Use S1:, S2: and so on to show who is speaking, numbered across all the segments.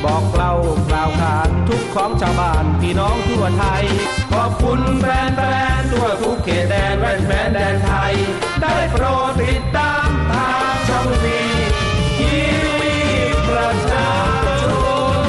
S1: บอกเล่ากล่าวขานทุกของชาวบ้านพี่น้องทั่วไทยขอบคุณแฟนๆทั่วทุกเขตแดนแว่นแดนไทยได้โปรดติดตามทางช่องทีวีประชาชน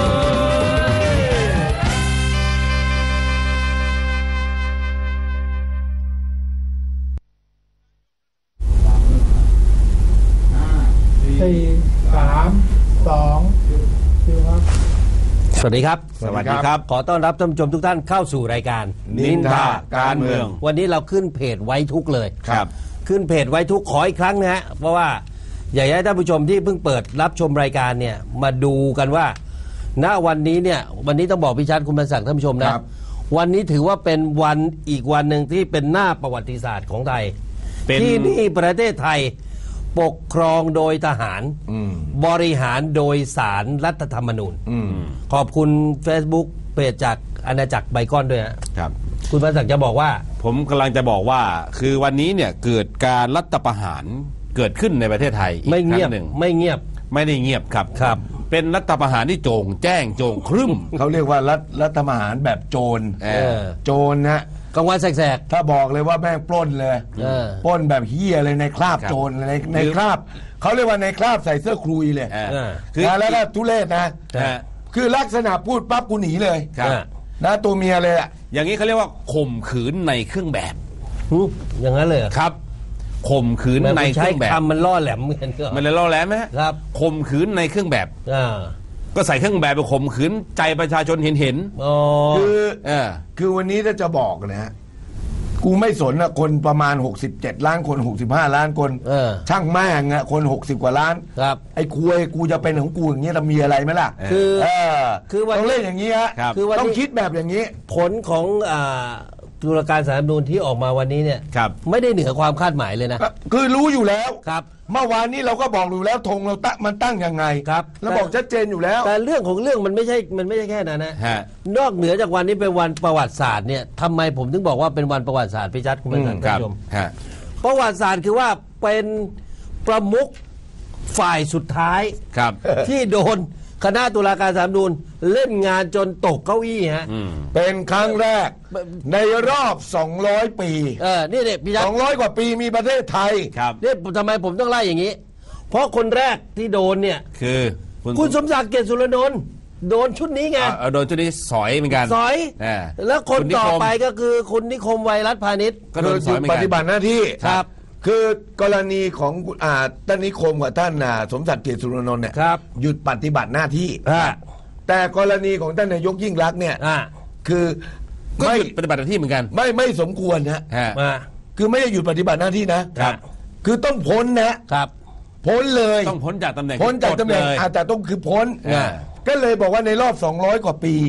S2: สวัสดีครับ
S3: สวัสดีครับ
S2: ขอต้อนรับท่านผู้ชมทุกท่านเข้าสู่รายการ
S3: นินทาการเมือง
S2: วันนี้เราขึ้นเพจไว้ทุกเลย
S3: ครับ
S2: ขึ้นเพจไว้ทุกขออีกครั้งนะฮะเพราะว่าอยากให้ท่านผู้ชมที่เพิ่งเปิดรับชมรายการเนี่ยมาดูกันว่าณวันนี้เนี่ยวันนี้ต้องบอกพี่ชัดคุณบรรศักดิ์ท่านผู้ชมนะวันนี้ถือว่าเป็นวันอีกวันหนึ่งที่เป็นหน้าประวัติศาสตร์ของไทยที่นี่ประเทศไทยปกครองโดยทหารบริหารโดยศาลรัฐธรรมนูญขอบคุณ Facebook เพจจากอาณาจักรไบคอนด้วยครับคุณบรรศักดิ์จะบอกว่า
S3: ผมกำลังจะบอกว่าคือวันนี้เนี่ยเกิดการรัฐประหารเกิดขึ้นในประเทศไทยอีกครั้งหนึ่ง
S2: ไม่เงียบ
S3: ไม่ได้เงียบครับเป็นรัฐประหารที่โจงแจ้งโจงครึ่ม
S4: เขาเรียกว่ารัฐประหารแบบโจรโจรนะ
S2: กลางวันแสก
S4: ๆถ้าบอกเลยว่าแม่งปล้นเลยปล้นแบบเฮียเลยในคราบโจรในคราบเขาเรียกว่าในคราบใส่เสื้อคลุยเลยแล้วก็ทุเรศนะคือลักษณะพูดปั๊บกูหนีเลยนะตัวเมียเลยอ่ะ
S3: อย่างนี้เขาเรียกว่าข่มขืนในเครื่องแบบ
S2: อย่างนั้นเลย
S3: ครับข่มขืนในเครื่องแบบ
S2: มันล่อแหลมเหมือนกัน
S3: มันเลยล่อแหลมไหม
S2: ครับ
S3: ข่มขืนในเครื่องแบบก็ใส่เครื่องแบบไปข่มขืนใจประชาชนเห็น
S4: คือวันนี้ถ้าจะบอกนะฮะกูไม่สนนะคนประมาณ67ล้านคน65ล้านคนช่างแม่งอะคน60กว่าล้านไอ้คุยกูจะเป็นของกูอย่างเงี้ยจะมีอะไรไหมล่ะคือต้องเล่นอย่างนี้ฮะต้องคิดแบบอย่างนี้
S2: ผลของตุลาการศาลรัฐธรรมนูญที่ออกมาวันนี้เนี่ยไม่ได้เหนือความคาดหมายเลยนะ
S4: คือรู้อยู่แล้ว
S2: ครับ
S4: เมื่อวานนี้เราก็บอกอยู่แล้วธงเรามันตั้งยังไง
S2: ครับ
S4: เราบอกชัดเจนอยู่แล้ว
S2: แต่เรื่องของเรื่องมันไม่ใช่แค่นั้นนะนอกเหนือจากวันนี้เป็นวันประวัติศาสตร์เนี่ยทำไมผมถึงบอกว่าเป็นวันประวัติศาสตร์พี่ชัดคุณผู้ชมประวัติศาสตร์คือว่าเป็นประมุขฝ่ายสุดท้ายที่โดนคณะตุลาการศาลรัฐธรรมนูญเล่นงานจนตกเก้าอี้ฮะ
S4: เป็นครั้งแรกในรอบ200ปี
S2: นี่เนี่ยพี่ชัด
S4: 200กว่าปีมีประเทศไทย
S2: นี่ทำไมผมต้องไล่อย่างนี้เพราะคนแรกที่โดนเนี่ย
S3: คือ
S2: คุณสมศักดิ์เกษสุรนนท์โดนชุดนี้ไง
S3: โดนชุดนี้สอยเหมือนกัน
S2: สอยแล้วคนต่อไปก็คือคุณนิคมไวรัสพาณิชย์
S3: ก็โดนสอยเหมือนกัน
S4: ปฏิบัติหน้าที่ครับคือกรณีของท่านนิคมกับท่านสมศักดิ์เกษสุรนนท์เนี่ยหยุดปฏิบัติหน้าที่แต่กรณีของท่านนายกยิ่งลักษณ์เนี่ยคือ
S3: ไม่หยุดปฏิบัติหน้าที่เหมือนกัน
S4: ไม่สมควรนะคือไม่ได้หยุดปฏิบัติหน้าที่นะคือต้องพ้นนะครับพ้นเลย
S3: ต้องพ้นจากตำแหน่ง
S4: พ้นจากตำแหน่งแต่ต้องคือพ้นก็เลยบอกว่าในรอบ200กว่าปี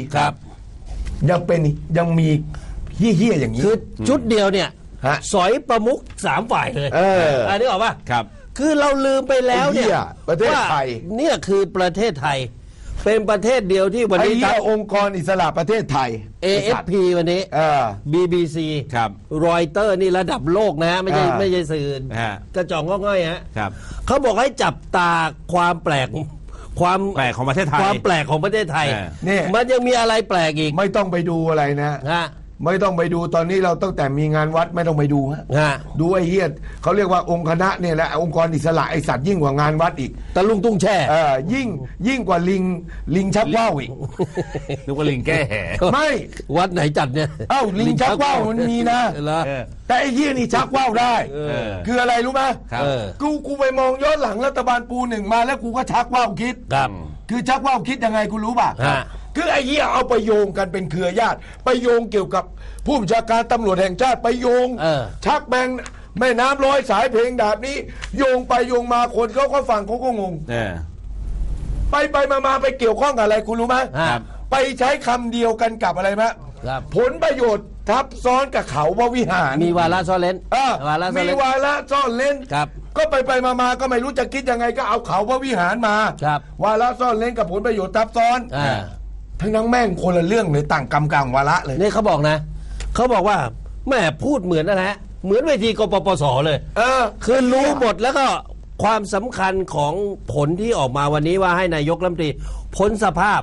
S4: ยังมีเหี้ยอย่างนี้
S2: คือชุดเดียวเนี่ยสอยประมุข3ฝ่ายเลยอันนี้ออกป่ะ
S3: ครับ
S2: คือเราลืมไปแล้วเนี่ย
S4: ประเทศไทย
S2: เนี่ยคือประเทศไทยเป็นประเทศเดียวที่วันนี้
S4: ทั้งองค์กรอิสระประเทศไทย
S2: AFP วันนี้BBC
S3: ครับ
S2: รอยเตอร์นี่ระดับโลกนะไม่ใช่สื่อกระจอกง่อยฮะเขาบอกให้จับตาความแปลก
S3: ของประเทศไทย
S2: ความแปลกของประเทศไทยมันยังมีอะไรแปลกอีก
S4: ไม่ต้องไปดูอะไรนะไม่ต้องไปดูตอนนี้เราตั้งแต่มีงานวัดไม่ต้องไปดูฮะดูไอ้เหี้ยเขาเรียกว่าองค์คณะเนี่ยแหละองค์กรอิสระไอ้สัตว์ยิ่งกว่างานวัดอีก
S2: ตะลุงตุ้งแช่
S4: ยิ่งกว่าลิงชักว่าวอีก
S3: นึกว่าลิงแก้แห่
S4: ไม่
S2: วัดไหนจัดเนี่ย
S4: ลิงชักว่าวมันมีนะแต่ไอ้เหี้ยนี่ชักว่าวได้คืออะไรรู้ไหมกูไปมองย้อนหลังรัฐบาลปูหนึ่งมาแล้วกูก็ชักว่าวคิดคือชักว่าวคิดยังไงกูรู้ป่ะคือไอ้เหี้ยเอาไปโยงกันเป็นเครือญาติไปโยงเกี่ยวกับผู้บัญชาการตำรวจแห่งชาติไปโยงชักแบ่งแม่น้ำร้อยสายเพลงดาบนี้โยงไปโยงมาคนเขาก็ฟังเขาก็งงไปมาไปเกี่ยวข้องกับอะไรคุณรู้ไหมไปใช้คำเดียวกันกับอะไรมั้ยผลประโยชน์ทับซ้อนกับเขาพระวิหาร
S2: มีวาระซ่อนเล้น
S4: มีวาระซ่อนเล้นก็ไปมาก็ไม่รู้จะคิดยังไงก็เอาเขาพระวิหารมาวาระซ่อนเล้นกับผลประโยชน์ทับซ้อนทั้งนั้นแม่งคนละเรื่องเลยต่างกรรมกลางวาระเลย
S2: นี่เขาบอกนะเขาบอกว่าแม่พูดเหมือนนะฮะเหมือนเวทีกปปสเลยคือรู้หมดแล้วก็ความสำคัญของผลที่ออกมาวันนี้ว่าให้นายกรัฐมนตรีพ้นสภาพ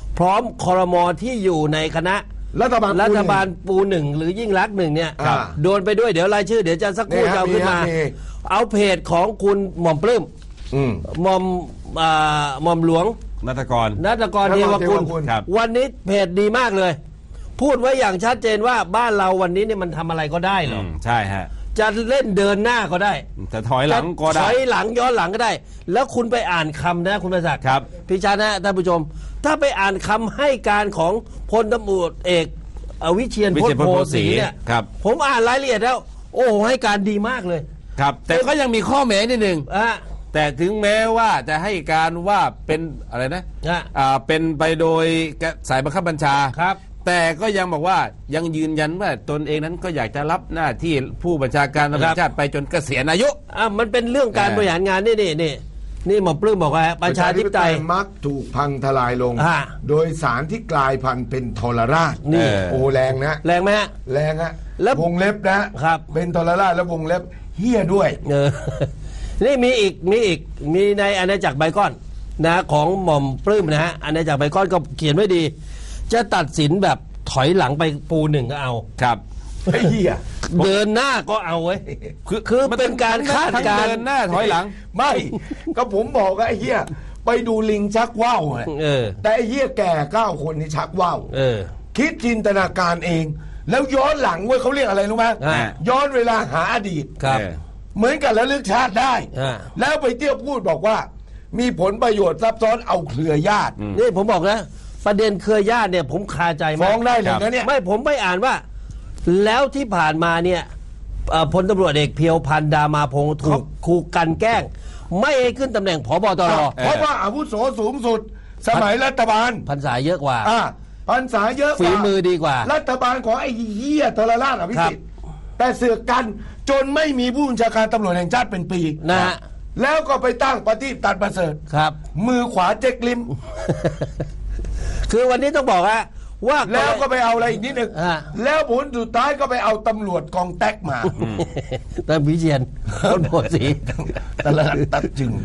S2: พร้อมครม.ที่อยู่ในคณะ
S4: รัฐบาล
S2: ปูหนึ่งหรือยิ่งลักษณ์หนึ่งเนี่ยโดนไปด้วยเดี๋ยวรายชื่อเดี๋ยวจะสักครู่จะเอาขึ้นมาเอาเพจของคุณหม่อมปลื้มหม่อมหลวง
S3: นัฐกร
S2: เทวกุลวันนี้เพจดีมากเลยพูดไว้อย่างชัดเจนว่าบ้านเราวันนี้เนี่ยมันทำอะไรก็ได้หรอ
S3: ใช่ฮะ
S2: จะเล่นเดินหน้าก็ได้
S3: จะถอยหลังก็ได้
S2: ถอยหลังย้อนหลังก็ได้แล้วคุณไปอ่านคำนะคุณประศักดิ์
S3: ครับ
S2: พี่ชานะท่านผู้ชมถ้าไปอ่านคำให้การของพลตำรวจเอกวิเชียร โพธิ์ศรีเนี่ยผมอ่านรายละเอียดแล้วโอ้ให้การดีมากเลย
S3: ครับแต่ก็ยังมีข้อแม้นิดนึงแต่ถึงแม้ว่าจะให้การว่าเป็นอะไรนะเป็นไปโดยสายบังคับบัญชา
S2: ครับ
S3: แต่ก็ยังบอกว่ายังยืนยันว่าตนเองนั้นก็อยากจะรับหน้าที่ผู้บัญชาการตำรวจชาติไปจนเกษียณอายุ
S2: มันเป็นเรื่องการบริหารงานนี่หมอปลื้มบอกว่าประชาธิปไตย
S4: มักถูกพังทลายลงโดยสารที่กลายพันธุ์เป็นทรราช
S2: นี่
S4: โอ้แรงนะ
S2: แรงไหมฮะ
S4: แรงฮะแล้ววงเล็บนะครับเป็นทรราชแล้ววงเล็บเหี้ยด้วย
S2: นี่มีในอาณาจักรไบคอนนะของหม่อมปลื้มนะฮะอาณาจักรไบคอนก็เขียนไว้ดีจะตัดสินแบบถอยหลังไปปูหนึ่งก็เอา
S3: ครับ
S4: ไอ้เหี้ย
S2: เดินหน้าก็เอาไว้คือเป็นการคาดการณ์
S3: เดินหน้าถอยหลัง
S4: ไม่ก็ผมบอกไอ้เหี้ยไปดูลิงชักว่าวแต่ไอ้เหี้ยแก่9 คนนี่ชักว่าวคิดจินตนาการเองแล้วย้อนหลังเว้ยเขาเรียกอะไรรู้ไหมย้อนเวลาหาอดีตเหมือนกันแล้วลึกชาติได้แล้วไปเที่ยวพูดบอกว่ามีผลประโยชน์ซับซ้อนเอาเครือญาติ
S2: นี่ผมบอกนะประเด็นเครือญาติเนี่ยผมคาใจมาก
S4: ฟ้องได้เลยนะเนี่ย
S2: ไม่ผมไม่อ่านว่าแล้วที่ผ่านมาเนี่ยพลตำรวจเอกเพียวพันธ์ดามาพงศ์ถูกครูกันแกล้งไม่ให้ขึ้นตำแหน่งผบ.ตร.
S4: เพราะว่าอาวุโสสูงสุดสมัยรัฐบาล
S2: พรรษาเยอะกว่า
S4: พรรษาเยอะ
S2: ฝีมือดีกว่า
S4: รัฐบาลของไอ้เหี้ยทรราชอภิสิทธิ์แต่เสือกกันจนไม่มีผู้บัญชาการตำรวจแห่งชาติเป็นปี
S2: นะ
S4: แล้วก็ไปตั้งปฏิตัดประเสริฐ
S2: ครับ
S4: มือขวาเจ๊กลิม
S2: คือวันนี้ต้องบอกว่า
S4: แล้วก็ไปเอาอะไรอีกนิดนึงแล้วผลสุดท้ายก็ไปเอาตำรวจกองแท็กมา
S2: ตำวิเชียรคนโพสี
S4: ตลาดตัดจึง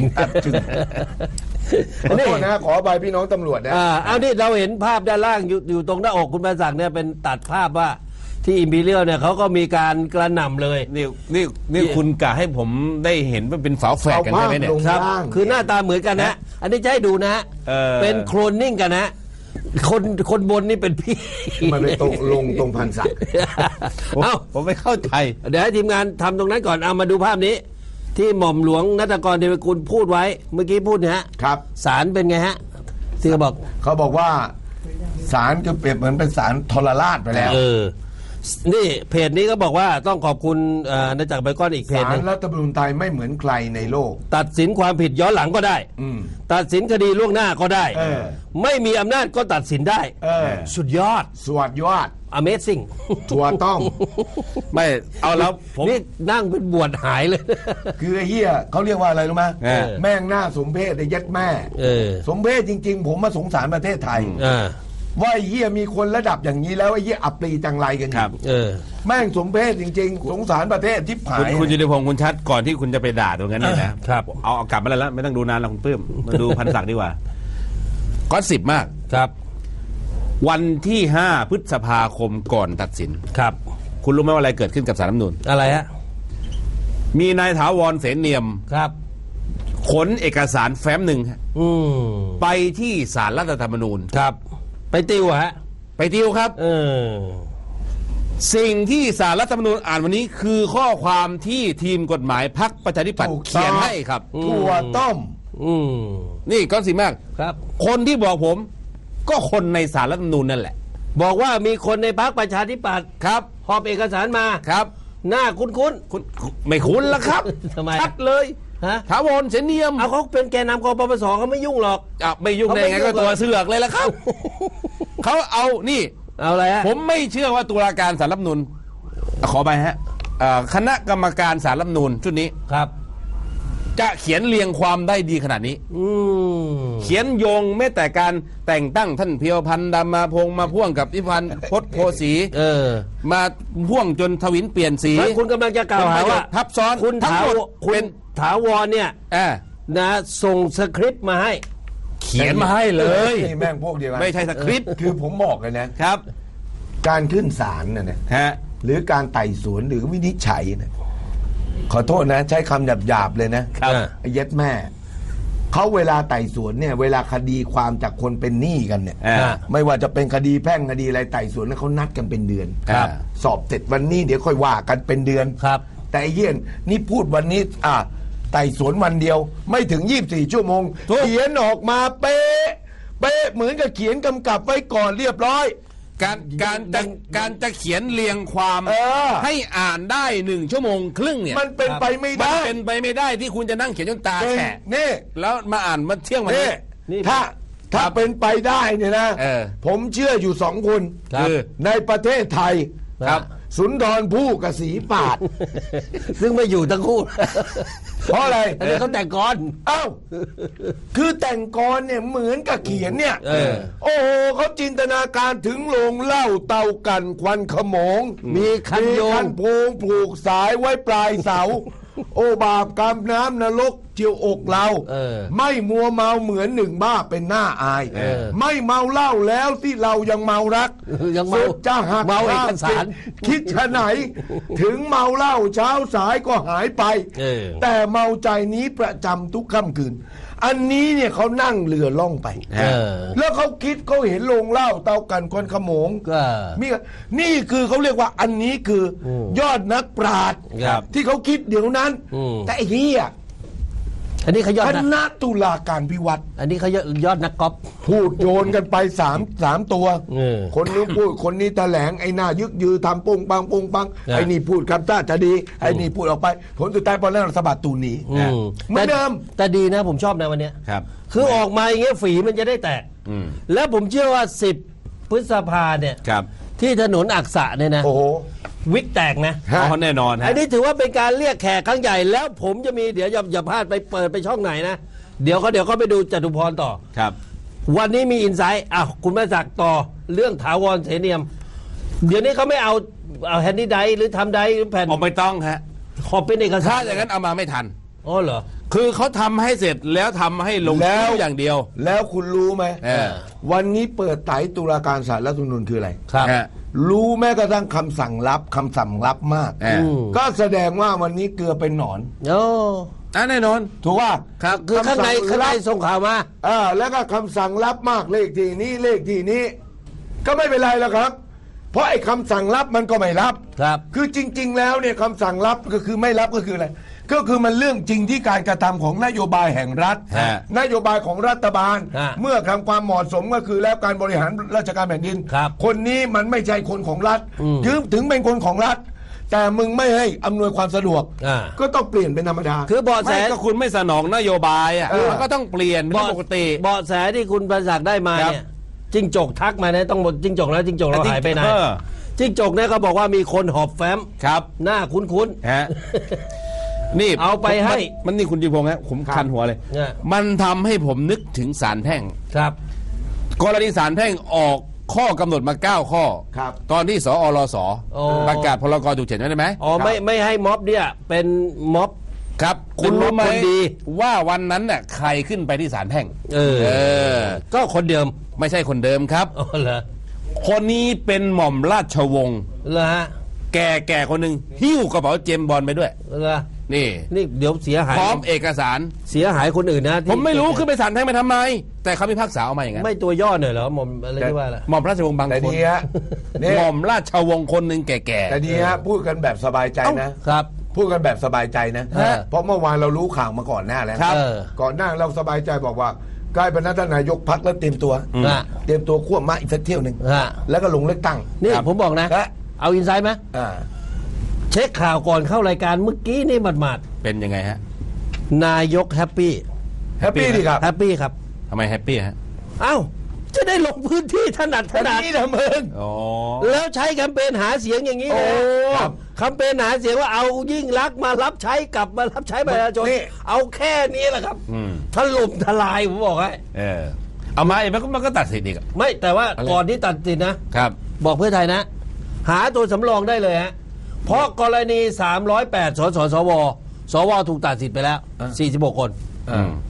S4: ขอโทษนะขอใบพี่น้องตำรวจนะ
S2: เอานี่เราเห็นภาพด้านล่างอยู่ตรงหน้าอกคุณประศักดิ์เนี่ยเป็นตัดภาพว่าที่อิมพีเรียลเนี่ยเขาก็มีการกระหน่ำเลย
S3: นี่คุณกะให้ผมได้เห็นว่าเป็นฝาแฝดกันใช่ไหมเนี่ย
S2: ครับคือหน้าตาเหมือนกันนะอันนี้จะให้ดูนะเป็นโคลนนิ่งกันนะคนบนนี่เป็นพี่
S4: มันไปตรงพันศักดิ์
S3: ผมไม่เข้าใจ
S2: เดี๋ยวให้ทีมงานทำตรงนั้นก่อนเอามาดูภาพนี้ที่หม่อมหลวงนัฐกร เทวกุลพูดไว้เมื่อกี้พูดเนี่ย
S4: ครับ
S2: ศาลเป็นไงฮะที่เขา
S4: บอกว่าศาลก็เปรียบเหมือนเป็นศาลทรราชไปแล้ว
S2: นี่เพจนี้ก็บอกว่าต้องขอบคุณอาณาจักรไบคอนอีกเพจนึง
S4: ศาลรัฐธรรมนูญไทยไม่เหมือนใครในโลก
S2: ตัดสินความผิดย้อนหลังก็ได้ตัดสินคดีล่วงหน้าก็ได้ไม่มีอำนาจก็ตัดสินได้สุดยอดAmazing
S4: ชัวต้อง
S3: ไม่เอาแล้วผม
S2: นี่นั่งเป็นบวชหายเลย
S4: คือไอ้เหี้ยเขาเรียกว่าอะไรรู้ไหมแม่งหน้าสมเพศไอ้ยัดแม่สมเพศจริงๆผมมาสงสารประเทศไทยว่าไอ้เหี้ยมีคนระดับอย่างนี้แล้วไอ้เหี้ยอับปรีจังไรกันอยู่แม่งสมเพศจริงๆสงสารประเทศที่ผาย
S3: คุณจิติพงศ์คุณชัดก่อนที่คุณจะไปด่าตรงนั้นเนี่ยนะครับเอากลับมาแล้วไม่ต้องดูนานแล้วคุณปื้มมาดูพันศักดิ์ดีกว่าก็10มาก
S2: ครับ
S3: วันที่5 พฤษภาคมก่อนตัดสิน
S2: ครับ
S3: คุณรู้ไหมว่าอะไรเกิดขึ้นกับศาลรัฐธรรมนูญ
S2: อะไรฮะ
S3: มีนายถาวรเสนเนียม
S2: ครับ
S3: ขนเอกสารแฟ้มหนึ่งไปที่ศาลรัฐธรรมนูญ
S2: ครับไปติวฮะ
S3: ไปติวครับสิ่งที่ศาลรัฐธรรมนูญอ่านวันนี้คือข้อความที่ทีมกฎหมายพรรคประชาธิปัตย์เขียนให้ครับ
S4: ถั่วต้ม
S3: นี่ก็สิมาก
S2: ครับ
S3: คนที่บอกผมก็คนในศาลรัฐธรรมนูญนั่นแหละ
S2: บอกว่ามีคนในพรรคประชาธิปัตย์
S3: ครับ
S2: หอบเอกสารมา
S3: ครับ
S2: หน้าคุ้น
S3: ไม่คุ้นละครับชัดเลยถาวรเสนเนียม
S2: เอาเขาเป็นแกนนำกปปสเขาไม่ยุ่งหรอก
S3: ไม่ยุ่งได้ไงก็ตัวเสือกเลยละครับเขาเอานี่
S2: เอาอะไรฮะ
S3: ผมไม่เชื่อว่าตุลาการศาลรัฐธรรมนูญขอไปฮะคณะกรรมการศาลรัฐธรรมนูญชุดนี้
S2: ครับ
S3: จะเขียนเรียงความได้ดีขนาดนี้เขียนโยงแม้แต่การแต่งตั้งท่านเพียวพันธ์ดามาพงศ์มาพ่วงกับอิพันธ์พจน์โพสีมาพ่วงจนทวินเปลี่ยนสี
S2: คุณกำลังจะกล่าวหาว่า
S3: ทับซ้อน
S2: คุณถาวรเนี่ยนะส่งสคริปต์มาให้เขี
S3: ขียนมาให้เลย
S4: นี่แม่งพวกเดียวกัน
S3: ไม่ใช่สคริปต์
S4: คือผมบอกเลยนะครับ การขึ้นศาลนะ
S3: ฮะ
S4: หรือการไต่สวนหรือวินิจฉัยนะขอโทษนะ ใช้คำหยาบๆเลยนะครับไอ้เย็ดแม่เขาเวลาไต่สวนเนี่ยเวลาคดีความจากคนเป็นหนี้กันเนี่ยไม่ว่าจะเป็นคดีแพ่งคดีอะไรไต่สวนแล้วเขานัดกันเป็นเดือนสอบเสร็จวันนี้เดี๋ยวค่อยว่ากันเป็นเดือน
S2: ครับ
S4: แต่ไอ้เยี่ยนนี่พูดวันนี้ไต่สวนวันเดียวไม่ถึง24ชั่วโมงเขียนออกมาเป๊ะเหมือนกับเขียนกำกับไว้ก่อนเรียบร้อย
S3: การจะเขียนเรียงความให้อ่านได้1 ชั่วโมงครึ่งเนี่ย
S4: มันเป็นไปไม่ได้
S3: มันเป็นไปไม่ได้ที่คุณจะนั่งเขียนจนตาแฉะ
S4: นี่
S3: แล้วมาอ่านมาเที่ยงวันนี้
S4: ถ้าเป็นไปได้เนี่ยนะผมเชื่ออยู่2 คนคือในประเทศไทยครับสุนทรภู่กับศรีปาด
S2: ซึ่งไม่อยู่ทั้งคู่
S4: เพราะอะไร
S2: อันนี้เขาแต่งกร
S4: คือแต่งกรเนี่ยเหมือนกับเขียนเนี่ยโอ้โหเขาจินตนาการถึงโรงเหล้าเตากันควันขโมง
S2: มีคันโยง
S4: โพงผูกสายไว้ปลายเสาโอบาปกรรมน้ำนรกเจียวอกเราไม่มัวเมาเหมือน1 บ้าเป็นหน้าอายไม่เมาเหล้าแล้วที่เรายังเมารัก
S2: ยังเมา
S4: จะหัก
S2: เมาเอกสาร
S4: คิดฉะไหนถึงเมาเหล้าเช้าสายก็หายไปแต่เมาใจนี้ประจำทุกค่ำคืนอันนี้เนี่ยเขานั่งเรือล่องไปแล้วเขาคิดเขาเห็นโรงเหล้าเตากันควันขโมงนี่คือเขาเรียกว่าอันนี้คือยอดนักปราชญ์ที่เขาคิดเดี๋ยวนั้นแต่ไอ้เหี้ย
S2: อันนี้เขายอด
S4: คณะตุลาการพิวัตร
S2: อันนี้เขายอดนักก๊อป
S4: พูดโยนกันไป3ตัวคนนึงพูดคนนี้แถลงไอ้หน้ายึกยือทำปงปังไอ้นี่พูดคำต้าจะดีไอ้นี่พูดออกไปผลสุดท้ายพอแล้วรัฐบาลตูหนีเหมือนเดิม
S2: แต่ดีนะผมชอบนะวันนี้คือออกมาอย่างเงี้ยฝีมันจะได้แตกแล้วผมเชื่อว่า10 พฤษภาเนี่ยที่ถนนอักษะเนี่ยนะวิกแตกนะ
S3: แน่นอน
S2: อันนี้ถือว่าเป็นการเรียกแขกครั้งใหญ่แล้วผมจะมีเดี๋ยวอย่าพลาดไปเปิดไปช่องไหนนะเดี๋ยวเขาไปดูจตุพรต่อ
S3: ครับ
S2: วันนี้มีอินไซต์คุณมาจากต่อเรื่องถาวรเสนียมเดี๋ยวนี้เขาไม่เอาแฮนดี้ไดหรือทำไดหรือแผ่น
S3: ไม่ต้องฮะ
S2: ขอเป็นเอกสาร
S3: ถ้าอย่างนั้นเอามาไม่ทัน
S2: เหรอ
S3: คือเขาทำให้เสร็จแล้วทำให้ลงชื่ออย่างเดียว
S4: แล้วคุณรู้ไหมวันนี้เปิดไต่ตุลาการศาลรัฐธรรมนูญคืออะไร
S2: ครับ
S4: รู้แม้กระทั่งคำสั่งลับมากก็แสดงว่าวันนี้เกลือเป็นหนอน
S3: แน่นอน
S4: ถูกว่า
S2: ครับคือข้างในส่งข่าวมา
S4: แล้วก็คำสั่งลับมากเลขที่นี้ก็ไม่เป็นไรแล้วครับเพราะไอ้คำสั่งลับมันก็ไม่รับคือจริงๆแล้วเนี่ยคำสั่งลับก็คือไม่รับก็คืออะไรก็คือมันเรื่องจริงที่การกระทำของนโยบายแห่งรัฐนโยบายของรัฐบาลเมื่อทำความเหมาะสมก็คือแล้วการบริหารราชการแผ่นดินคนนี้มันไม่ใช่คนของรัฐถึงเป็นคนของรัฐแต่มึงไม่ให้อำนวยความสะดวกก็ต้องเปลี่ยนเป็นธรรมดา
S2: คือเบาะแส
S3: ก็คุณไม่สนองนโยบายมันก็ต้องเปลี่ยนเป็นปกติ
S2: เบาะแสที่คุณประจักษ์ได้มาเนี่ยจิ้งจกทักมาเนี่ยต้องหมดจิ้งจกแล้วจิ้งจกเราหายไปไหนจิ้งจกเนี่ยเขาบอกว่ามีคนหอบแฟ้ม
S3: ครับ
S2: หน้าคุ้นๆ
S3: นี่
S2: เอาไปให้
S3: มันนี่คุณจิพงษ์ฮะผมคันหัวเลยมันทำให้ผมนึกถึงศาลแพ่ง
S2: ครับ
S3: กรณีศาลแพ่งออกข้อกำหนดมา9 ข้อตอนที่สอรสประกาศพรกฉุกเฉินได้ไหม
S2: ไม่ให้ม็อบเนี่ยเป็นม็อบ
S3: ครับคุณรู้ไหมว่าวันนั้นน่ะใครขึ้นไปที่ศาลแพ่ง
S2: ก็คนเดิม
S3: ไม่ใช่คนเดิมครับ
S2: เหรอ
S3: คนนี้เป็นหม่อมราชวงศ์
S2: เหรอฮะ
S3: แก่คนหนึ่งหิ้วกระเป๋าเจมบอลไปด้วย
S2: เหรอ
S3: นี่
S2: เดี๋ยวเสียหาย
S3: พร้อมเอกสาร
S2: เสียหายคนอื่นนะ
S3: ผมไม่รู้ขึ้นไปศาลแพ่งไปทำไมแต่เขาพิพากษาออกมาอย่างนั้น
S2: ไม่ตัวย่อหน่อยเหรอหม่อมอะไรที่ว่า
S3: หม่อมราชวงศ์บางคนหม่อมราชวงศ์คนหนึ่งแก่
S4: แต่ดีฮะพูดกันแบบสบายใจนะครับพูดกันแบบสบายใจนะเพราะเมื่อวานเรารู้ข่าวมาก่อนหน้าแล้วก่อนหน้าเราสบายใจบอกว่าใกล้เป็นท่านนายกพรรคแล้วเตรียมตัวควบมาอีกสักเที่ยวหนึ่งแล้วก็ลงเลือกตั้ง
S2: นี่ผมบอกนะเอาอินไซด์ไหมเช็คข่าวก่อนเข้ารายการเมื่อกี้นี่หมาด
S3: เป็นยังไงฮะ
S2: นายกแฮปปี้
S4: ดีครับ
S2: แฮปปี้ครับ
S3: ทำไมแฮปปี้ฮะ
S2: อ้าวจะได้ลงพื้นที่ถนัด
S4: นี่นะมึง
S2: แล้วใช้แคมเปญหาเสียงอย่างนี้นะแคมเปญหาเสียงว่าเอายิ่งรักมารับใช้กลับมารับใช้ประชาชนเอาแค่นี้แหละครับถล่มทลายผมบอกให้
S3: เอามามันก็ตัดสินอีก
S2: ไม่แต่ว่าก่อนที่ตัดสินนะครับบอกเพื่อไทยนะหาตัวสำรองได้เลยฮะเพราะกรณี308สวถูกตัดสิทธิ์ไปแล้ว46 คน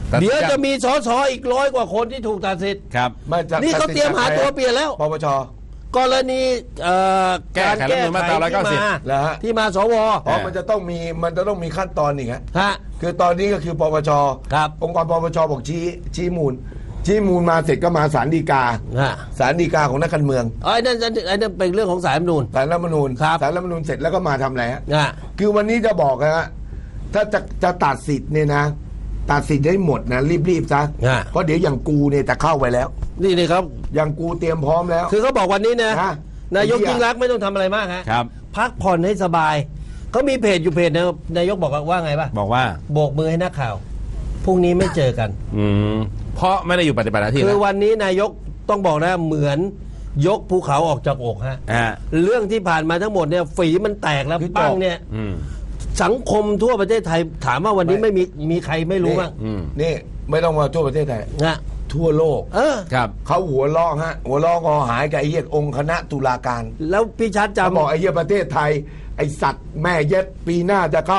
S2: เดี๋ยวจะมีสสอีก100 กว่าคนที่ถูกตัดสิทธิ์
S3: ครับ
S2: นี่เขาเตรียมหาตัวเปลี่ยนแล้ว
S4: ปปช.
S2: กรณีการแก้ไขที่มาสว
S4: เพราะมันจะต้องมีขั้นตอนอีกฮะคือตอนนี้ก็คือปปช.องค์กรปปช.บอกชี้มูลมาเสร็จก็มาศาลฎีกาศาลฎีกาของนักการเมือง
S2: ไอ้นั่นเป็นเรื่องของศาลรัฐธรรมนูญศาลรัฐธรรม
S4: นูญเสร็จแล้วก็มาทำอะไรฮะคือวันนี้จะบอกนะฮะถ้าจะตัดสิทธิ์เนี่ยนะตัดสิทธิ์ได้หมดนะรีบซะเพราะเดี๋ยวอย่างกูเนี่ยจะเข้าไปแล้ว
S2: นี่ครับ
S4: อย่างกูเตรียมพร้อมแล้ว
S2: คือเขาบอกวันนี้นะนายกยิ่งรักไม่ต้องทำอะไรมากฮะพักผ่อนให้สบายเขามีเพจอยู่เพจนะนายกบอกว่าไงป่ะ
S3: บอกว่า
S2: โบกมือให้นักข่าวพรุ่งนี้ไม่เจอกัน
S3: เพราะไม่ได้อยู่ปฏิบัติหน้าที่
S2: คือวันนี้นายกต้องบอกนะเหมือนยกภูเขาออกจากอกฮะเรื่องที่ผ่านมาทั้งหมดเนี่ยฝีมันแตกแล้วปั้งเนี่ยสังคมทั่วประเทศไทยถามว่าวันนี้ไม่มีใครไม่รู้บ้าง
S4: นี่ไม่ต้องมาทั่วประเทศไทย
S2: นะ
S4: ทั่วโลก
S3: ครับ
S4: เขาหัวล้อหัวล้องอหายกับไอ้เหี้ยองค์คณะตุลาการ
S2: แล้วพี่ชัดจำ
S4: บอกไอ้เหี้ยประเทศไทยไอ้สัตว์แม่เย็ดปีหน้าจะเข้า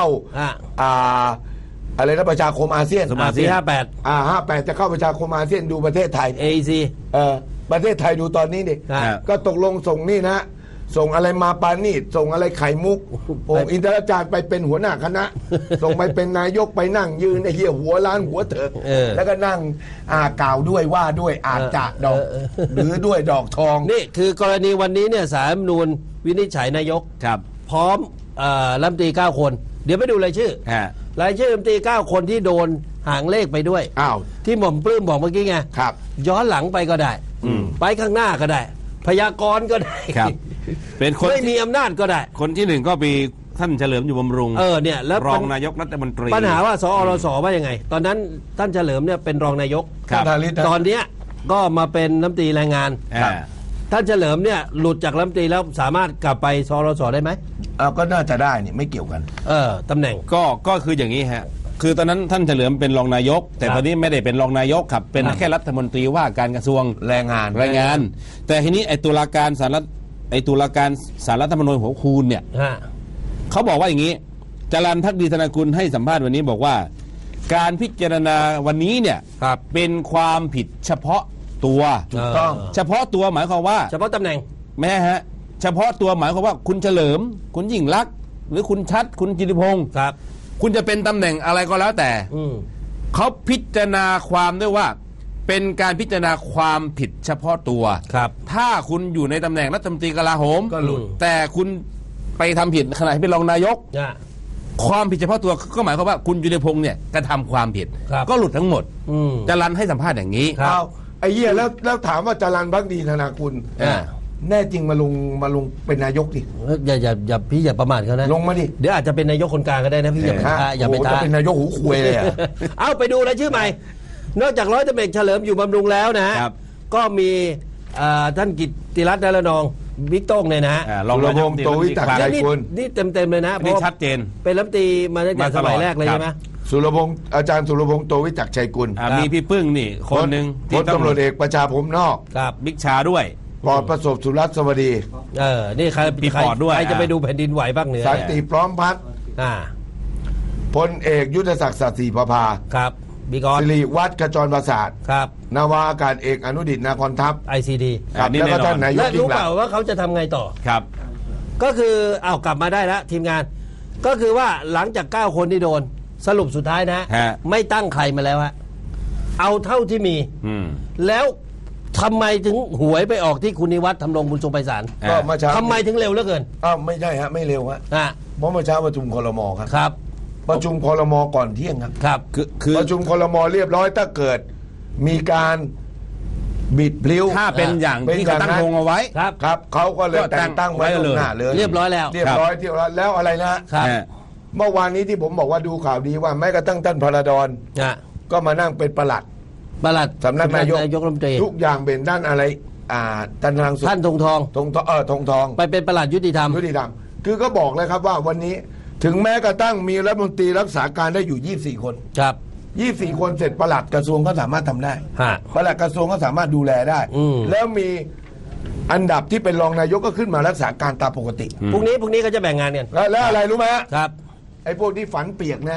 S4: อะไรนะประชาคมอาเซียน
S2: ปี
S4: 58จะเข้าประชาคมอาเซียนดูประเทศไทย
S2: AEC
S4: ประเทศไทยดูตอนนี้ดิก็ตกลงส่งนี่นะส่งอะไรมาปานีส่งอะไรไข่มุกอินทรจารย์ไปเป็นหัวหน้าคณะส่งไปเป็นนายกไปนั่งยืนไอ้เหี้ยหัวล้านหัวเถิกแล้วก็นั่งกล่าวด้วยว่าด้วยอาจจะดอกหรือด้วยดอกทอง
S2: นี่คือกรณีวันนี้เนี่ยศาลรัฐธรรมนูญวินิจฉัยนายกพร้อมรัฐมนตรี9 คนเดี๋ยวไปดูรายชื่อรัฐมนตรี9 คนที่โดนหางเลขไปด้วยที่หม่อมปลื้มบอกเมื่อกี้ไงย้อนหลังไปก็ได้ไปข้างหน้าก็ได้พยากรณ์ก็ได้
S3: เป็นคน
S2: ไม่มีอำนาจก็ได้
S3: คนที่1ก็มีท่านเฉลิมอยู่บำรุง
S2: เนี่ยแล้ว
S3: รองนายกรัฐมนตรี
S2: ปัญหาว่าสอรสว่ายังไงตอนนั้นท่านเฉลิมเนี่ยเป็นรองนายกตอนเนี้ยก็มาเป็นรัฐมนตรีแรงงานท่านเฉลิมเนี่ยหลุดจากรัฐมนตรีแล้วสามารถกลับไปสอรสได้ไหม
S4: ก็น่าจะได้นี่ไม่เกี่ยวกัน
S2: ตำแหน่ง
S3: ก็คืออย่างนี้ฮะคือตอนนั้นท่านเฉลิมเป็นรองนายกแต่ตอนนี้ไม่ได้เป็นรองนายกครับเป็นแค่รัฐมนตรีว่าการกระทรวง
S4: แรงงาน
S3: แต่ทีนี้ไอ้ตุลาการศาลรัฐธรรมนูญหัวคูณเนี่ยเขาบอกว่าอย่างนี้จรัญ ภักดีธนากุลให้สัมภาษณ์วันนี้บอกว่าการพิจารณาวันนี้เนี่ยเป็นความผิดเฉพาะตัวเฉพาะตัวหมายความว่า
S2: เฉพาะตำแหน่ง
S3: แม่ฮะเฉพาะตัวหมายความว่าคุณเฉลิมคุณยิ่งลักษณ์หรือคุณชัดคุณจิรพงศ์คุณจะเป็นตำแหน่งอะไรก็แล้วแต่เขาพิจารณาความด้วยว่าเป็นการพิจารณาความผิดเฉพาะตัวถ้าคุณอยู่ในตำแหน่งรัฐมนตรีกลาโหมแต่คุณไปทำผิดขณะที่เป็นรองนายกความผิดเฉพาะตัวก็หมายความว่าคุณจิรพงศ์เนี่ยกระทำความผิดก็หลุดทั้งหมดจรัญให้สัมภาษณ์อย่างนี้
S4: ไอ้เหี้ยแล้วถามว่าจรัญ ภักดีธนากุลแน่จริงมาลงเป็นนายกดิ
S2: อย่าพี่อย่าประมาทเขานะ
S4: ลงมาดิ
S2: เดี๋ยวอาจจะเป็นนายกคนกลางก็ได้นะพี่อย่าไปท้า
S4: เป็นนายกหูคุยเลย
S2: เอาไปดูรายชื่อใหม่นอกจากร้อยตำรวจเอกเฉลิมอยู่บำรุงแล้วนะฮะก็มีท่านกิตติรัตน์ ดารนองบิ๊กโต้งเนี่ยนะฮะ
S4: รองนายกโตวิจักรชัยกุล
S2: นี่เต็มเลยนะเพราะ
S3: ชัดเจน
S2: เป็นรัฐมนตรีมาตั้งแต่สมัยแรกเลยใช่ไหม
S4: อาจารย์สุรพงษ์โตวิจักรชัยกุล
S3: มีพี่ปึ้งนี่คนหนึ่ง
S4: พลตำรวจเอกประชาพรหมนอก
S3: บิ๊กชาด้วย
S4: ปลอดประสบสุรัตน์สวัสดี
S2: นี่ใครจะไปดูแผ่นดินไหวบ้างเหนือ
S4: สันติพร้อมพัฒน์พลเอกยุทธศักดิ์สัตย์ศรีประภา
S2: ครับบิ๊กออส
S4: สิริวัฒน์ขจรประสาท
S2: ครับ
S4: นาวาอากาศเอกอนุดิษฐ์นาคอนทัพ
S2: ICD
S4: ครับแล้วก็ท่านนายก
S2: รู้เปล่าว่าเขาจะทำไงต่อ
S3: ครับ
S2: ก็คือกลับมาได้แล้วทีมงานก็คือว่าหลังจาก9 คนที่โดนสรุปสุดท้ายนะไม่ตั้งใครมาแล้วฮะเอาเท่าที่มีแล้วทำไมถึงหวยไปออกที่คุณนิวัฒน์ ธำรงบุญทรงไพศาล
S4: ก็เมื่อเช้า
S2: ทำไมถึงเร็วเหลือเกิน
S4: ไม่ใช่ฮะไม่เร็วฮะเพราะเมื่อเช้าประชุมครม.
S2: ครับ
S4: ประชุมครม.ก่อนเที่ยง
S2: ครับ
S4: คือประชุมครม.เรียบร้อยถ้าเกิดมีการบิดพลิ้ว
S3: ถ้าเป็นอย่างที่เขาตั้งธงเอาไว้
S4: ครับเขาก็เลยแต่งตั้งไว้ล่วงหน้าเลย
S2: เรียบร้อยแล้ว
S4: แล้วอะไรนะเมื่อวานนี้ที่ผมบอกว่าดูข่าวดีว่าแม้กระทั่งท่านพระดอนก็มานั่งเป็นประหลัดสำนักนายก
S2: รัฐมนตรี
S4: ทุกอย่างเป็นด้านอะไร
S2: ท่านธงทองไปเป็นประหลัดยุติธรรม
S4: คือก็บอกเลยครับว่าวันนี้ถึงแม้กระทั่งมีรัฐมนตรีรักษาการได้อยู่24 คน
S2: ครับ
S4: 24 คนเสร็จประหลัดกระทรวงก็สามารถทำได้ประหลัดกระทรวงก็สามารถดูแลได้แล้วมีอันดับที่เป็นรองนายกก็ขึ้นมารักษาการตามปกติ
S2: พรุ่งนี้เขาจะแบ่งงานกัน
S4: แล้วอะไรรู้ไหม
S2: ครับ
S4: ไอ้พวกที่ฝันเปียกนะ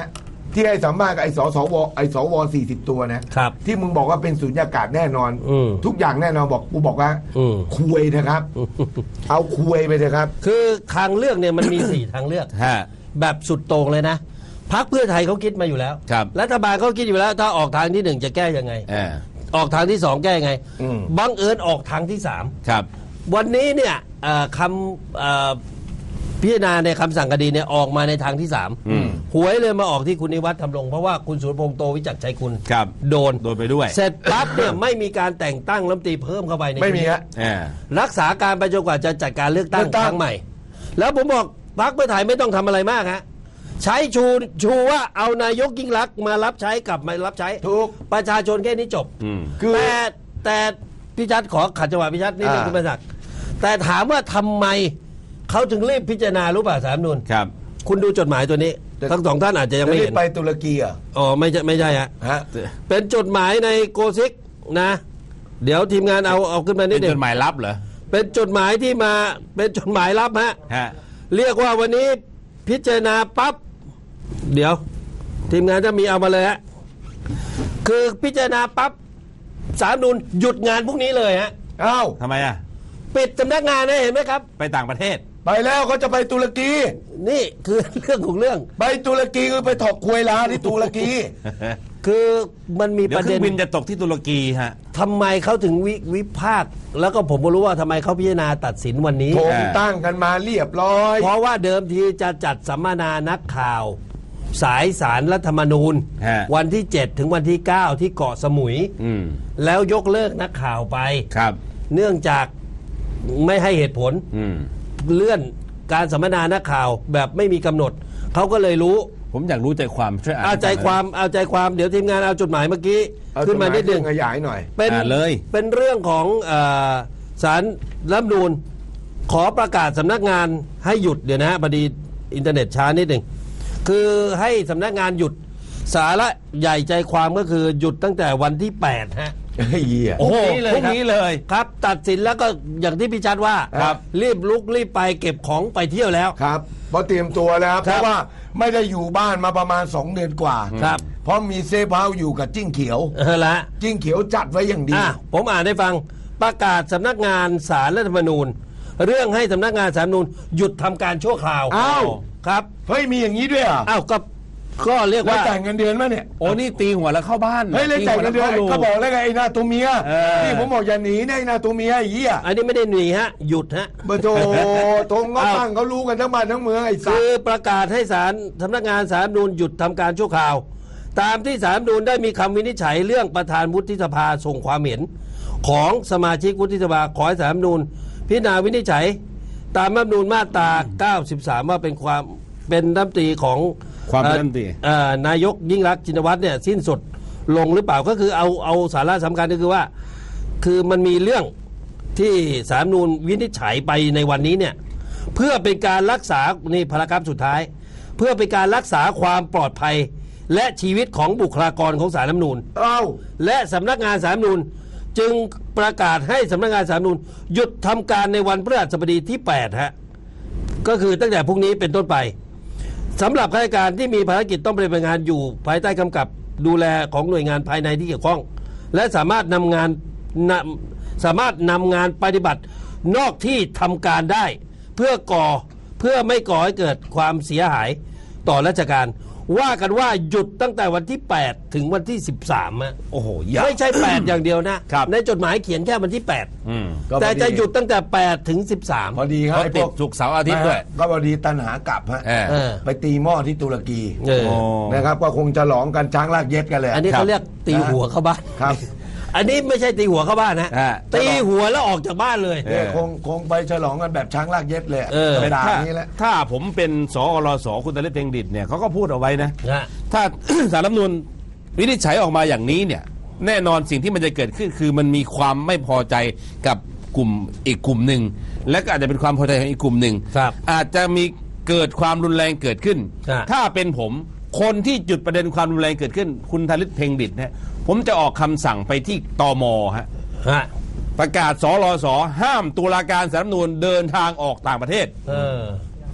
S4: ที่ให้สัมภาษณ์กับไอ้สว40 ตัวนะครับที่มึงบอกว่าเป็นสุญญากาศแน่นอนทุกอย่างแน่นอนบอกกูบอกว่าคุยนะครับเอาคุยไปเถอะครับ
S2: คือทางเลือกเนี่ยมันมี 4 ทางเลือกแบบสุดโต่งเลยนะพรรคเพื่อไทยเขาคิดมาอยู่แล้วรัฐบาลเขาคิดอยู่แล้วถ้าออกทางที่ 1จะแก้ยังไงออกทางที่ 2แก้ยังไงบังเอิญออกทางที่3ครับวันนี้เนี่ยคำพิจารณาในคำสั่งคดีเนี่ยออกมาในทางที่3หวยเลยมาออกที่คุณนิวัฒน์ทำรงเพราะว่าคุณสุรพงษ์โตวิจักรชัยคุณโดนไปด้วยเสร็จปั๊บเนี่ยไม่มีการแต่งตั้งรัฐมนตรีเพิ่มเข้าไปใน
S4: ไม่มีฮะ
S2: รักษาการไปจนกว่าจะจัดการเลือกตั้งครั้งใหม่แล้วผมบอกพรรคเพื่อไทยไม่ต้องทำอะไรมากฮะใช้ชูว่าเอานายกยิ่งลักษณ์มารับใช้กลับมารับใช้
S4: ถูก
S2: ประชาชนแค่นี้จบแต่พี่ชัดขอขัดจังหวะพี่ชัดนิดนึงคุณประศักดิ์แต่ถามว่าทำไมเขาถึงรีบพิจารณารู้ป่ะสามนุนครับคุณดูจดหมายตัวนี้ทั้งสองท่านอาจจะยังไม่เห็น
S4: ไปตุรกีอ่ะ
S2: อ๋อไม่ใช่ฮะเป็นจดหมายในโกซิกนะเดี๋ยวทีมงานเอาขึ้นมานิดนึง
S3: เป็นจดหมายลับเหรอ
S2: เป็นจดหมายที่มาเป็นจดหมายลับฮะเรียกว่าวันนี้พิจารณาปั๊บเดี๋ยวทีมงานจะมีเอามาเลยฮะคือพิจารณาปั๊บศาลรัฐธรรมนูญหยุดงานพรุ่งนี้เลยฮะ
S4: อ้าว
S3: ทำไมอ่ะ
S2: ปิดสำนักงานนะเห็นไหมครับ
S3: ไปต่างประเทศ
S4: ไปแล้วเขาจะไปตุรกี
S2: นี่คือเรื่องของเรื่อง
S4: ไปตุรกีคือไปถกควยลาที่ตุรกี
S2: คือมันมีประเด็น
S3: บินจะตกที่ตุรกีฮะ
S2: ทำไมเขาถึงวิพากษ์แล้วก็ผมก็รู้ว่าทำไมเขาพิจารณาตัดสินวันนี้
S4: ผมตั้งกันมาเรียบร้อย
S2: เพราะว่าเดิมทีจะจัดสัมมนานักข่าวสายสารรัฐธรรมนูญวันที่7ถึงวันที่9ที่เกาะสมุยแล้วยกเลิกนักข่าวไปเนื่องจากไม่ให้เหตุผลเลื่อนการสัมมนานักข่าวแบบไม่มีกำหนดเขาก็เลยรู้
S3: ผมอยากรู้ใจความช่วย
S2: เอาใจความเดี๋ยวทีมงานเอาจดหมายเมื่อกี้ขึ้นมานิดนึง
S4: ขยายหน่อย
S2: เป็นเรื่องของศาลรัฐธรรมนูญขอประกาศสำนักงานให้หยุดเดี๋ยวนะพอดีอินเทอร์เน็ตช้านิดหนึ่งคือให้สำนักงานหยุดสาระใหญ่ใจความก็คือหยุดตั้งแต่วันที่8ฮะ
S3: โอ้โหพรุ่งนี้เลย
S2: ครับตัดสินแล้วก็อย่างที่พี่ชัดว่ารีบลุกรีบไปเก็บของไปเที่ยวแล้ว
S4: ครับเพราะเตรียมตัวแล้วเพราะว่าไม่ได้อยู่บ้านมาประมาณ2 เดือนกว่า
S2: ครับ
S4: เพราะมีเซฟเฮาส์อยู่กับจิ้งเขียว
S2: ละ
S4: จิ้งเขียวจัดไว้อย่างดี
S2: ผมอ่านให้ฟังประกาศสำนักงานศาลรัฐธรรมนูญเรื่องให้สำนักงานศาลรัฐธรรมนูญหยุดทำการชั่วคราวครับ
S4: เฮ้ยมีอย่างนี้ด้วย
S2: อ้าวก็เรียกว่า
S4: จ่ายเงินเดือนมั้ยเนี่ย
S3: โอ้นี่ตีหัวแล้วเข้าบ้าน
S4: เฮ้ยเลยจ่ายเงินเดือนก็บอกแล้วไงไอ้หน้าตัวเมียนี่ผมบอกอย่าหนีนะไอ้หน้าตัวเมียไอ้เหี้ย
S2: อันนี้ไม่ได้หนีฮะหยุดฮะ
S4: เบอร์โทตรงก็ตั้งเขารู้กันทั้งบ้านทั้งเมืองไอ้สัตว์
S2: คือประกาศให้ศาลสำนักงานศาลรัฐธรรมนูญหยุดทำการชั่วคราวตามที่ศาลรัฐธรรมนูญได้มีคำวินิจฉัยเรื่องประธานวุฒิสภาส่งความเห็นของสมาชิกวุฒิสภาขอให้ศาลรัฐธรรมนูญพิจารณาวินิจฉัยตามรัฐธรรมนูญมาตรา93ว่าเป็นรัฐมนตรีของ
S3: ความเป็นรัฐมนตรี
S2: นายกยิ่งลักษณ์ชินวัตรเนี่ยสิ้นสุดลงหรือเปล่าก็คือเอาสาระสำคัญก็คือว่าคือมันมีเรื่องที่ศาลรัฐธรรมนูญวินิจฉัยไปในวันนี้เนี่ยเพื่อเป็นการรักษานี่พารากราฟสุดท้ายเพื่อเป็นการรักษาความปลอดภัยและชีวิตของบุคลากรของศาลรัฐธรรมนูญและสำนักงานศาลรัฐธรรมนูญจึงประกาศให้สำนักงานศาลรัฐธรรมนูญหยุดทำการในวันพฤหัสบดีที่8ฮะก็คือตั้งแต่พรุ่งนี้เป็นต้นไปสำหรับข้าราชการที่มีภารกิจต้องปฏิบัติงานอยู่ภายใต้กำกับดูแลของหน่วยงานภายในที่เกี่ยวข้องและสามารถนำงานปฏิบัตินอกที่ทำการได้เพื่อไม่ก่อให้เกิดความเสียหายต่อราชการว่ากันว่าหยุดตั้งแต่วันที่8ถึงวันที่13อ่ะ
S3: โอ้โห
S2: ไม่ใช่8อย่างเดียวนะในจดหมายเขียนแค่วันที่8แต่จะหยุดตั้งแต่8ถึง13
S4: พอดีครับ
S3: ติดศุกร์เสาร์อาทิตย์ด้วย
S4: ก็พอดีตันหากลับฮะไปตีหม้อที่ตุรกีนะครับก็คงจะหลองกันช้างลากเย็ดกันเลย
S2: อันนี้เขาเรียกตีหัวเข้าบ้าน
S4: ครับ
S2: อันนี้ไม่ใช่ตีหัวเข้าบ้านนะตีหัวแล้วออกจากบ้านเลย
S4: คงไปฉลองกันแบบช้างลากเย็ดเลยไปด่านี้แหละ
S3: ถ้าผมเป็นสอรสคุณตะเล็กเพ็งดิษฐ์เนี่ยเขาก็พูดเอาไว้นะถ้าศาลรัฐธรรมนูญวินิจฉัยออกมาอย่างนี้เนี่ยแน่นอนสิ่งที่มันจะเกิดขึ้นคือมันมีความไม่พอใจกับกลุ่มอีกกลุ่มหนึ่งและก็อาจจะเป็นความพอใจของอีกกลุ่มหนึ่งอาจจะมีเกิดความรุนแรงเกิดขึ้นถ้าเป็นผมคนที่จุดประเด็นความรุนแรงเกิดขึ้นคุณธลิตเพ็งดิษฐ์เนี่ยผมจะออกคำสั่งไปที่ตม.ฮะประกาศสรส.ห้ามตุลาการศาลรัฐธรรมนูญเดินทางออกต่างประเทศ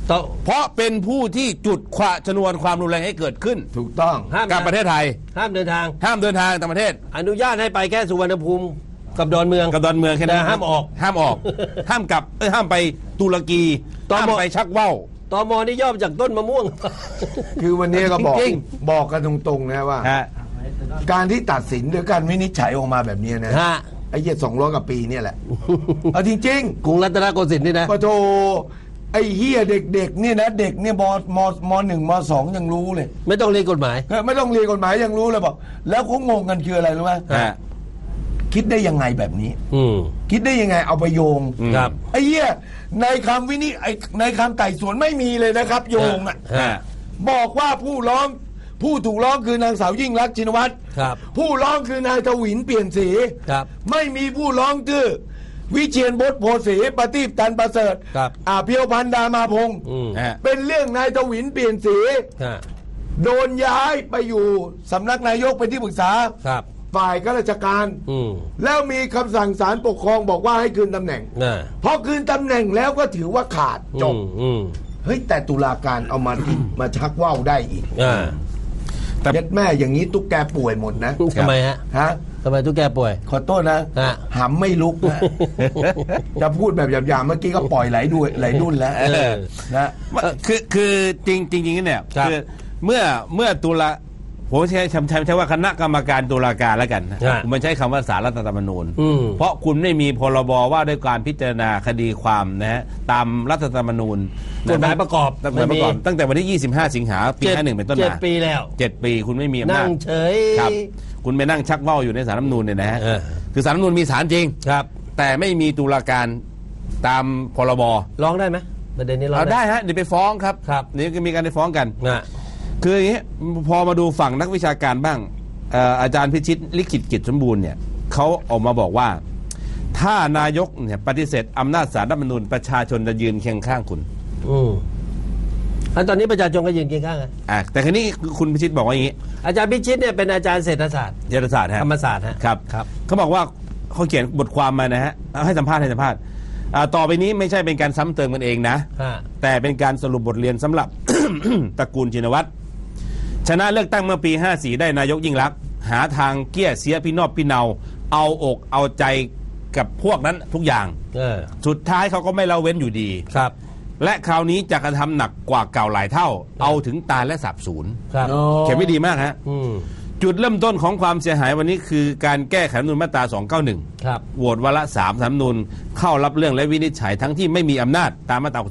S3: เพราะเป็นผู้ที่จุดชนวนความรุนแรงให้เกิดขึ้น
S4: ถูกต้อง
S3: กับประเทศไทย
S2: ห้ามเดินทาง
S3: ห้ามเดินทางต่างประเทศ
S2: อนุญาตให้ไปแค่สุวรรณภูมิกับดอนเมือง
S3: แค่นั้น
S2: แต่ห้ามออก
S3: ห้ามออก ห้ามกลับห้ามไปตุรกีห้ามไปชักว่าว
S2: ตมนี่ย่อมาจากต้นมะม่วง
S4: คือวันนี้ก็บอก
S3: จริง
S4: บอกกันตรงๆนะว่า
S3: ฮะ
S4: การที่ตัดสินหรือการวินิจฉัยออกมาแบบนี้นะ
S2: ฮะ
S4: ไอ้เหี้ย200 กว่าปีเนี่ยแหละ เอาจริง
S2: กรุงรัตนโกสินทร์นี่นะ
S4: ๆปะโทไอ้เหี้ยเด็กๆเนี่ยนะเด็กเนี่ยม1ม2ยังรู้เลย
S2: ไม่ต้องเรียนกฎหมาย
S4: ไม่ต้องเรียนกฎหมายยังรู้เลยบอกแล้วเขางงกันคืออะไรรู้ไหม
S3: ฮะ
S4: คิดได้ยังไงแบบนี้
S2: อืม
S4: คิดได้ยังไงเอาไปโยง
S2: ครับ
S4: ไอ้เหี้ยในคำวินิจในคำไต่สวนไม่มีเลยนะครับ โยงอ่ะ
S2: ฮะ
S4: บอกว่าผู้ถูกร้องคือนางสาวยิ่งรักษณ์ชินวัตร
S2: ครับ
S4: ผู้ร้องคือนายทวินเปลี่ยนสี
S2: ครับ
S4: ไม่มีผู้ร้องคือวิเชียรบดโพสีปฏิบตันประเสริฐ
S2: ครับ
S4: เพียวพันธ์ดามาพงศ์
S2: อืม
S3: ฮะ
S4: เป็นเรื่องนายทวินเปลี่ยนสี
S2: ฮะ
S4: โดนย้ายไปอยู่สำนักนายกเป็นที่ปรึกษา
S2: ครับ
S4: ฝ่ายข้าราชการ
S2: อืม
S4: แล้วมีคำสั่งศาลปกครองบอกว่าให้คืนตำแหน่ง
S2: น่ะ
S4: พอคืนตำแหน่งแล้วก็ถือว่าขาดจบ
S2: อืม
S4: เฮ้ยแต่ตุลาการเอามาชักว่าวได้อีก
S2: อ่า
S3: แต่
S4: เย็ดแม่อย่างนี้ตุ๊กแกป่วยหมดนะ
S2: ทำไมฮะ
S4: ฮะ
S2: ทำไมทุกแกป่วย
S4: ขอโทษนะ
S2: ฮะ
S4: หำไม่ลุกนะ จะพูดแบบหยาบๆเมื่อกี้ก็ปล่อยไหลดุนแล้ว
S2: เออ
S4: นะ
S3: คือจริงเนี่ย
S2: ครับ
S3: คือเมื่อผมใช้ว่าคณะกรรมการตุลาการแล้วกันนะ
S2: ฮะ
S3: ผมไม่ใช้คำว่าศาลรัฐธรรมนูญ
S2: อืม
S3: เพราะคุณไม่มีพรบว่าด้วยการพิจารณาคดีความนะฮะตามรัฐธรรมนูญ
S2: กฎหมายประกอบ
S3: กฎหมายประกอบตั้งแต่วันที่ 25 สิงหาปี 51 เป็นต้นมา
S2: 7 ปีแล้ว
S3: 7 ปีคุณไม่มีอำนา
S2: นั่
S3: จ
S2: งเฉย
S3: ครับคุณไปนั่งชักว่าวอยู่ในศาลรัฐธรรมนูญเนี่ยนะฮะ
S2: เออ
S3: คือศาลรัฐธรรมนูญมีศาลจริง
S2: ครับ
S3: แต่ไม่มีตุลาการตามพรบ
S2: ร้องได้ไหมประเด็นนี้ร้อง
S3: เอาได้ฮะเดี๋ยวไปฟ้องครับ
S2: ครับ
S3: เดี๋ยวมีการไปฟ้องกัน
S2: นะ
S3: คืออย่างนี้พอมาดูฝั่งนักวิชาการบ้างอาจารย์พิชิตลิขิตกิจสมบูรณ์เนี่ยเขาออกมาบอกว่า ถ้านายกเนี่ยปฏิเสธอำนาจศาลรัฐธรรมนูญประชาชนจะยืนเคียงข้างคุณ
S2: อืมอันตอนนี้ประชาชนก็ยืนเคียงข้างไง
S3: แต่ครั้นี้คุณพิชิตบอกว่าอย่างนี้
S2: อาจารย์พิชิตเนี่ยเป็นอาจารย์เศรษฐศาสตร์
S3: เศรษฐศาสตร์ฮะ
S2: ธรรมศาสตร์ฮะ
S3: ครับ
S2: ครับ
S3: เขาบอกว่าเขาเขียนบทความมานะฮะให้สัมภาษณ์ต่อไปนี้ไม่ใช่เป็นการซ้ำเติมกันเองนะ
S2: ฮะ
S3: แต่เป็นการสรุปบทเรียนสำหรับ ตระกูลชินวัตรชนะเลือกตั้งเมื่อปี 54 ได้นายกยิ่งลักษณ์หาทางเกี้ยเสียพี่นอบพี่เนาเอาอกเอาใจกับพวกนั้นทุกอย่าง สุดท้ายเขาก็ไม่ละเว้นอยู่ดี
S2: ครับ
S3: และคราวนี้จะกระทำหนักกว่าเก่าหลายเท่า เอาถึงตายและสาบสูญ
S2: ครับ
S3: เขียนไม่ดีมากฮะ
S2: อืม
S3: จุดเริ่มต้นของความเสียหายวันนี้คือการแก้ไขรัฐธรรมนูญมาตรา 291
S2: ครับ
S3: โหวตวาระ3รัฐธรรมนูญเข้ารับเรื่องและวินิจฉัยทั้งที่ไม่มีอำนาจตามมาตรา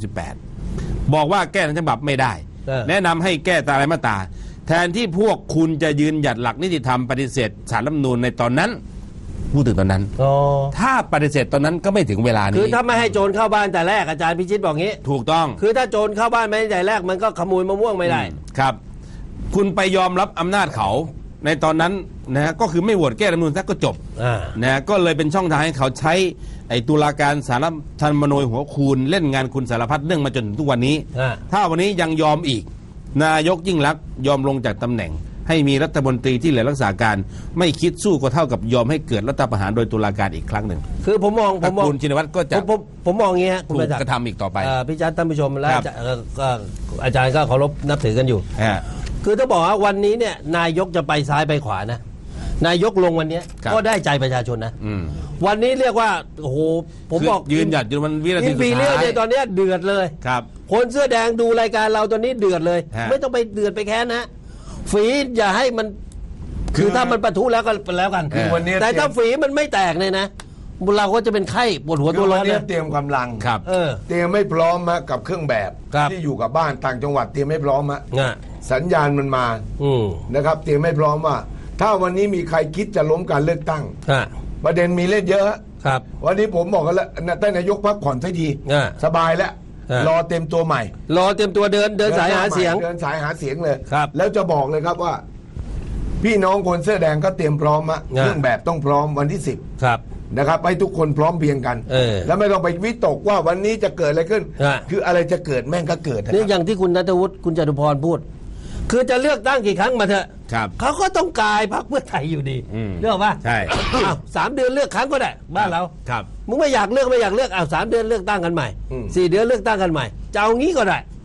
S3: 68 บอกว่าแก้ทั้งฉบับไม่ได้ แนะนำให้แก้ตามรายมาตราแทนที่พวกคุณจะยืนหยัดหลักนิติธรรมปฏิเสธศาลรัฐธรรมนูญในตอนนั้นพูดถึงตอนนั้น
S2: อ๋อ
S3: ถ้าปฏิเสธตอนนั้นก็ไม่ถึงเวลา
S2: คือ
S3: นี้
S2: ถ้าไม่ให้โจรเข้าบ้านแต่แรกอาจารย์พิชิตบอกงี้
S3: ถูกต้อง
S2: คือถ้าโจรเข้าบ้านไม่แต่แรกมันก็ขโมยมะม่วงไม่ได้
S3: ครับ คุณไปยอมรับอำนาจเขาในตอนนั้นนะฮะก็คือไม่โหวตแก้รัฐธรรมนูญซะก็จบ
S2: อ่า
S3: นะฮะก็เลยเป็นช่องทางให้เขาใช้ไอ้ตุลาการศาลรัฐธรรมนูญหัวคูณเล่นงานคุณสารพัดเรื่องมาจนถึงทุกวันนี้ ถ้าวันนี้ยังยอมอีก นายกยิ่งลักษณ์ยอมลงจากตำแหน่ง ให้มีรัฐมนตรีที่เหลือรักษาการ ไม่คิดสู้ก็เท่ากับยอมให้เกิดรัฐประหารโดยตุลาการอีกครั้งหนึ่ง
S2: คือผมมอง
S3: ตระกูลชินวัตรก็จะ
S2: ผมมองอย่างงี้ฮะคุ
S3: ถู
S2: ณ
S3: ก
S2: ประจักษ์
S3: กระทำอีกต่อไป
S2: พี่จัดท่านผู้ชมและ
S3: ครับ
S2: ก็อาจารย์ก็เคารพนับถือกันอยู่
S3: ฮะ
S2: คือถ้าบอกว่าวันนี้เนี่ยนายกจะไปซ้ายไปขวานะนายกลงวันเนี้ย
S3: ครับ
S2: ก็ได้ใจประชาชนนะ
S3: อืม
S2: วันนี้เรียกว่าโอ้โหผมบอก
S3: ยืนหยัดอยู่มันวินาที
S2: อิน
S3: สุด
S2: ฟีเรีย
S3: ท้าย
S2: เนี่ยตอนเนี้ยเดือดเลย
S3: ครับ
S2: คนเสื้อแดงดูรายการเราตอนนี้เดือดเลย
S3: ฮะ
S2: ไม่ต้องไปเดือดไปแค้นนะฝีอย่าให้มัน คือถ้ามันปะทุแล้วก็แล้วกัน
S4: คือวันนี้
S2: แต่ถ้าฝีมันไม่แตกเนี่ยนะเราก็จะเป็นไข้ปวดหัว
S4: คื
S2: ตัว
S4: อ
S2: ร้
S4: วั
S2: อน น
S4: นี้
S2: นะ
S4: เตรียมกำลัง
S3: ครับ
S4: เตรียมไม่พร้อมมากับเครื่องแบบ
S2: ครับ
S4: ที่อยู่กับบ้านต่างจังหวัดเตรียมไม่พร้อมอะ
S2: อ่ะ
S4: สัญญาณมันมา
S2: อืม
S4: นะครับ เตรียมไม่พร้อมว่า ถ้าวันนี้มีใครคิดจะล้มการเลือกตั้ง
S2: อ่ะ
S4: ประเด็นมีเล่นเยอะ
S2: ครับ
S4: วันนี้ผมบอกกันแล้วท่านนายกพักผ่อนสักที
S2: อ่ะ
S4: สบายแล้ว
S2: อ่ะ
S4: รอเต็มตัวใหม่
S2: รอเตรียมตัวเดินสายหาเสียง
S4: เดินสายหาเสียงเลย
S2: ครับ
S4: แล้วจะบอกเลยครับว่า พี่น้องคนเสื้อแดงก็เตรียมพร้อมอะ
S2: อ่ะ
S4: เครื่องแบบต้องพร้อมวันที่
S2: ครับ
S4: 10นะครับให้ทุกคนพร้อมเพรียงกัน แล้วไม่ต้องไปวิตกว่าวันนี้จะเกิดอะไรขึ้น
S2: อ่ะ
S4: คืออะไรจะเกิดแม่งก็เกิดนะ
S2: นี่
S4: ค
S2: อ
S4: รับ
S2: ย่างที่คุณณัฐวุฒิคุณจตุพรพูด คือจะเลือกตั้งกี่ครั้งมาเถอะ
S3: ครับ
S2: เขาก็ต้องกลายพรรคเพื่อไทยอยู่ดี
S3: อืม
S2: เรื่องป่ะ
S3: ใช่
S2: อ้าว3 เดือนเลือกครั้งก็ได้บ้านเรา
S3: ครับ
S2: มึงไม่อยากเลือกอ้าว3 เดือนเลือกตั้งกันใหม่ 4 เดือนเลือกตั้งกันใหม่จะเอางี้ก็ได้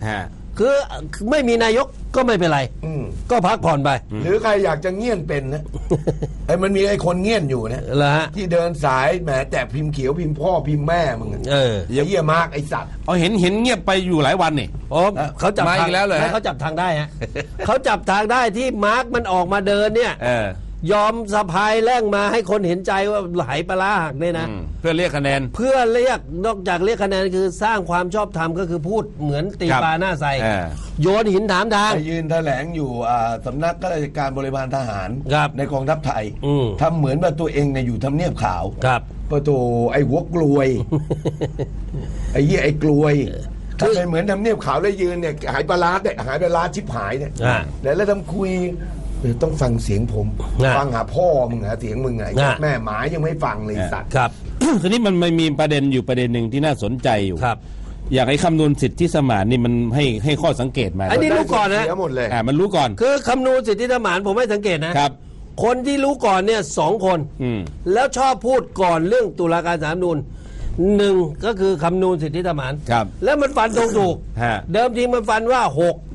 S2: คือไม่มีนายกก็ไม่เป็นไรก็พักผ่อนไป
S4: หรือใครอยากจะเงี่ยนเป็นนะ ไอ้มันมีไอ้คนเงี่ยนอยู่นะที่เดินสายแหมแต่พิมพ์เขียวพิมพ์พ่อพิมพ์แม่มึงเยี่ยมากไอ้สัตว์
S3: เห็นเงียบไปอยู่หลายวันนี่
S2: เขาจับ
S3: ทางแล้วเลย
S2: เขาจับทางได้ฮะ เขาจับทางได้ที่มาร์กมันออกมาเดินเนี่ยยอมสะพายแล่งมาให้คนเห็นใจว่าไหลปลาหักเนี่ยนะ
S3: เพื่อเรียกคะแนน
S2: เพื่อเรียกนอกจากเรียกคะแนนคือสร้างความชอบธรรมก็คือพูดเหมือนตีปลาหน้าใสโยนหินถามทาง
S4: ยืนแถลงอยู่สำนักข้าราชการบริบาลทหารในกองทัพไทยทำเหมือนว่าตัวเองเนี่ยอยู่ทำเนียบขาวประตูไอ้หัวกลวยไอ้ไอ้กลวยทำเป็นเหมือนทำเนียบขาวแล้วยืนเนี่ยหายปลาเนี่ยหายปลาชิบหายเนี่ยแล้วทำคุยต้องฟังเสียงผมฟังหาพ่อมึงหาเสียงมึงไงแม่หมายังไม่ฟังเลยสัตว์
S2: ครับ
S3: ทีนี้มันมีประเด็นอยู่ประเด็นหนึ่งที่น่าสนใจอยู่ครับอยากให้คำนวณสิทธิสมานนี่มันให้ข้อสังเกตมา
S2: อันนี้รู้ก่อนนะ
S4: หมดเลย
S3: มันรู้ก่อน
S2: คือคำนวณสิทธิสมานผมไม่สังเกตนะครับคนที่รู้ก่อนเนี่ย2 คนแล้วชอบพูดก่อนเรื่องตุลาการศาลรัฐธรรมนูญ1ก็คือคำนวณสิทธิสมานแล้วมันฟันถูกเดิมทีมันฟันว่า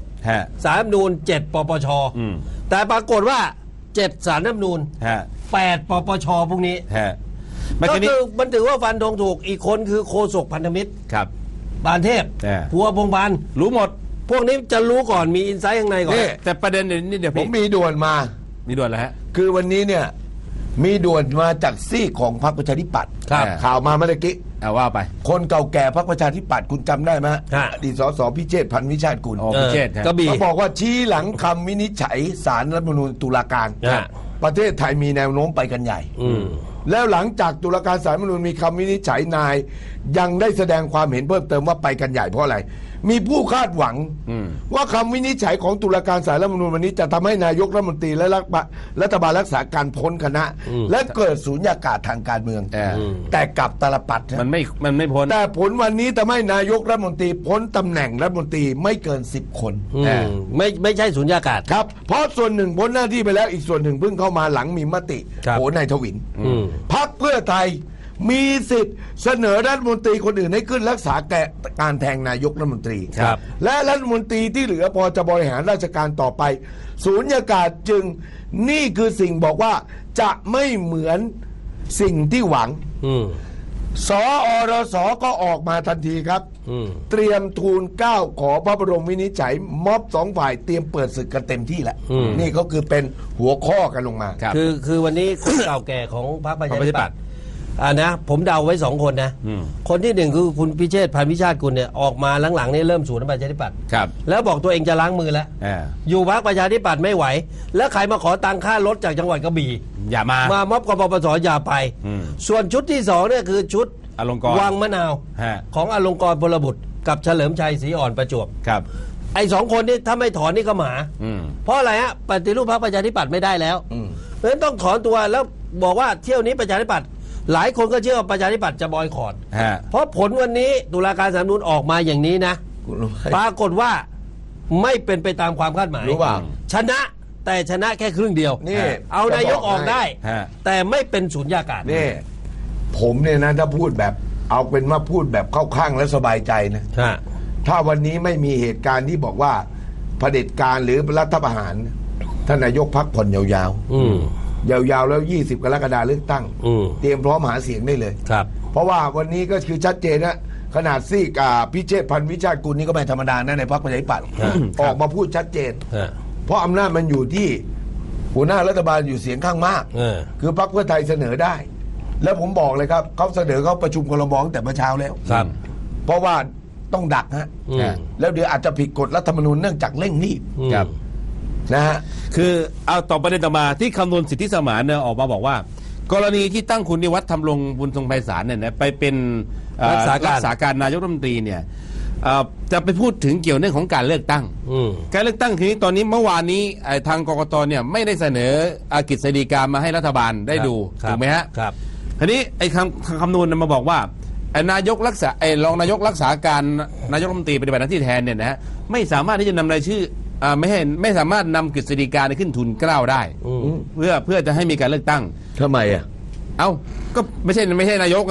S2: 6ศาลรัฐธรรมนูญ7ปปชแต่ปรากฏว่า7ศาลรัฐธรรมนูญ8ปปชพวกนี้ก็คือมันถือว่าฟันธงถูกอีกคนคือโฆษกพันธมิตรปานเทพพัวพงษ์พันธ์
S3: รู้หมด
S2: พวกนี้จะรู้ก่อนมีอินไซต์ข้างในก่อน
S3: แต่ประเด็นนี้เดี๋ยว
S4: ผมมีด่วนมา
S3: มีด่วนแล้วฮะ
S4: คือวันนี้เนี่ยมีด่วนมาจากซีกของพรรคประชาธิปัตย์ข่าวมาเมื่อกี้
S3: ว่าไป
S4: คนเก่าแก่พรรคประชาธิปัตย์คุณจำได้ไหมอดีตสสพิเชษฐ์พันธุ์วิชาติกุล
S3: พิเชษฐ์
S4: เขาบอกว่าชี้หลังคำวินิจฉัยศาลรัฐธรรมนูญตุลาการประเทศไทยมีแนวโน้มไปกันใหญ่แล้วหลังจากตุลาการศาลรัฐธรรมนูญมีคำวินิจฉัยนายยังได้แสดงความเห็นเพิ่มเติมว่าไปกันใหญ่เพราะอะไรมีผู้คาดหวังว่าคำวินิจฉัยของตุลาการศาลรัฐธรรมนูญวันนี้จะทำให้นายกรัฐมนตรีและรัฐบาลรักษาการพ้นคณะและเกิดสูญญากาศทางการเมืองแต่กลับตลปัด
S3: มันไม่พ้น
S4: แต่ผลวันนี้ทำให้นายกรัฐมนตรีพ้นตำแหน่งรัฐมนตรีไม่เกิน10 คน
S2: ไม่ใช่สูญญากาศ
S4: ครับเพราะส่วนหนึ่งพ้นหน้าที่ไปแล้วอีกส่วนหนึ่งเพิ่งเข้ามาหลังมีมติโหนายทวินพรรคเพื่อไทยมีสิทธิ์เสนอรัฐมนตรีคนอื่นให้ขึ้นรักษาการแทนนายกรัฐมนตรีและรัฐมนตรีที่เหลือพอจะบริหารราชการต่อไปสูญญากาศจึงนี่คือสิ่งบอกว่าจะไม่เหมือนสิ่งที่หวังสอรสก็ออกมาทันทีครับเตรียมทูลเกล้าขอพระบรมวินิจฉัยม็อบ2 ฝ่ายเตรียมเปิดศึกกันเต็มที่แหละนี่ก็คือเป็นหัวข้อกันลงมา
S2: คือวันนี้คนเก่าแก่ของพรรคประชาธิปัตย์นะผมเดาไว้2 คนนะคนที่1คือคุณพิเชษฐ์พันธุ์วิชาติกุลเนี่ยออกมาหลังๆนี่เริ่มสูญประชาธิปัตย์แล้วบอกตัวเองจะล้างมือแล้วอยู่พรรคประชาธิปัตย์ไม่ไหวแล้วใครมาขอตังค่ารถจากจังหวัดกระบี่
S3: อย่ามา
S2: ม็อบกปปสอย่าไปส่วนชุดที่2เนี่ยคือชุด
S3: อลงกรณ์
S2: วังมะนาวของอลงกรณ์พลบุตรกับเฉลิมชัยศรีอ่อนประจวบไอ้2 คนนี่ถ้าไม่ถอนนี่ก็หมาเพราะอะไรฮะปฏิรูปพรรคประชาธิปัตย์ไม่ได้แล้วเพราะฉะนั้นต้องถอนตัวแล้วบอกว่าเที่ยวนี้ประชาธิปัตย์หลายคนก็เชื่อว่าประชาธิปัตย์จะบอยคอตเพราะผลวันนี้ตุลาการศาลรัฐธรรมนูญออกมาอย่างนี้นะปรากฏว่าไม่เป็นไปตามความคาดหมายชนะแต่ชนะแค่ครึ่งเดียวเอานายกออกได้แต่ไม่เป็นสูญญากาศ
S4: นี่ผมเนี่ยนะถ้าพูดแบบเอาเป็นว่าพูดแบบเข้าข้างและสบายใจนะถ้าวันนี้ไม่มีเหตุการณ์ที่บอกว่าเผด็จการหรือรัฐประหารท่านนายกพักผ่อนยาวๆยาวๆแล้ว20 กรกฎาคมเลือกตั้งเตรียมพร้อมหาเสียงได้เลยเพราะว่าวันนี้ก็คือชัดเจนนะขนาดซีกพิเชษฐ์พันธุ์วิชาติกุลนี่ก็ไม่ธรรมดานะในพรรคประชาธิปัตย์ออกมาพูดชัดเจนเพราะอำนาจมันอยู่ที่หัวหน้ารัฐบาลอยู่เสียงข้างมากคือพรรคเพื่อไทยเสนอได้แล้วผมบอกเลยครับเขาเสนอเขาประชุมครม.ตั้งแต่เมื่อเช้าแล้วเพราะว่าต้องดักฮะแล้วเดี๋ยวอาจจะผิดกฎรัฐธรรมนูญเนื่องจากเร่งรีบนะฮะ
S3: คือเอาต่อประเด็นต่อมาที่คำนวณสิทธิสมานเนี่ยออกมาบอกว่ากรณีที่ตั้งคุณนิวัฒน์ธรรมรงค์บุญทรงไพศาลเนี่ยไปเป็นรักษาการนายกรัฐมนตรีเนี่ยจะไปพูดถึงเกี่ยวเรื่องของการเลือกตั้งการเลือกตั้งทีนี้ตอนนี้เมื่อวานนี้ทางกกตเนี่ยไม่ได้เสนอกฤษฎีกามาให้รัฐบาลได้ดูถูกไหมฮะทีนี้ไอ้คำนวณมาบอกว่านายกรักษารองนายกรักษาการนายกรัฐมนตรีปฏิบัติหน้าที่แทนเนี่ยนะฮะไม่สามารถที่จะนำรายชื่อไม่สามารถนำกฤษฎีกาขึ้นทุนเกล้าได้เพื่อจะให้มีการเลือกตั้ง
S4: ทำไมอ่ะ
S3: เอ้าก็ไม่ใช่นายกไง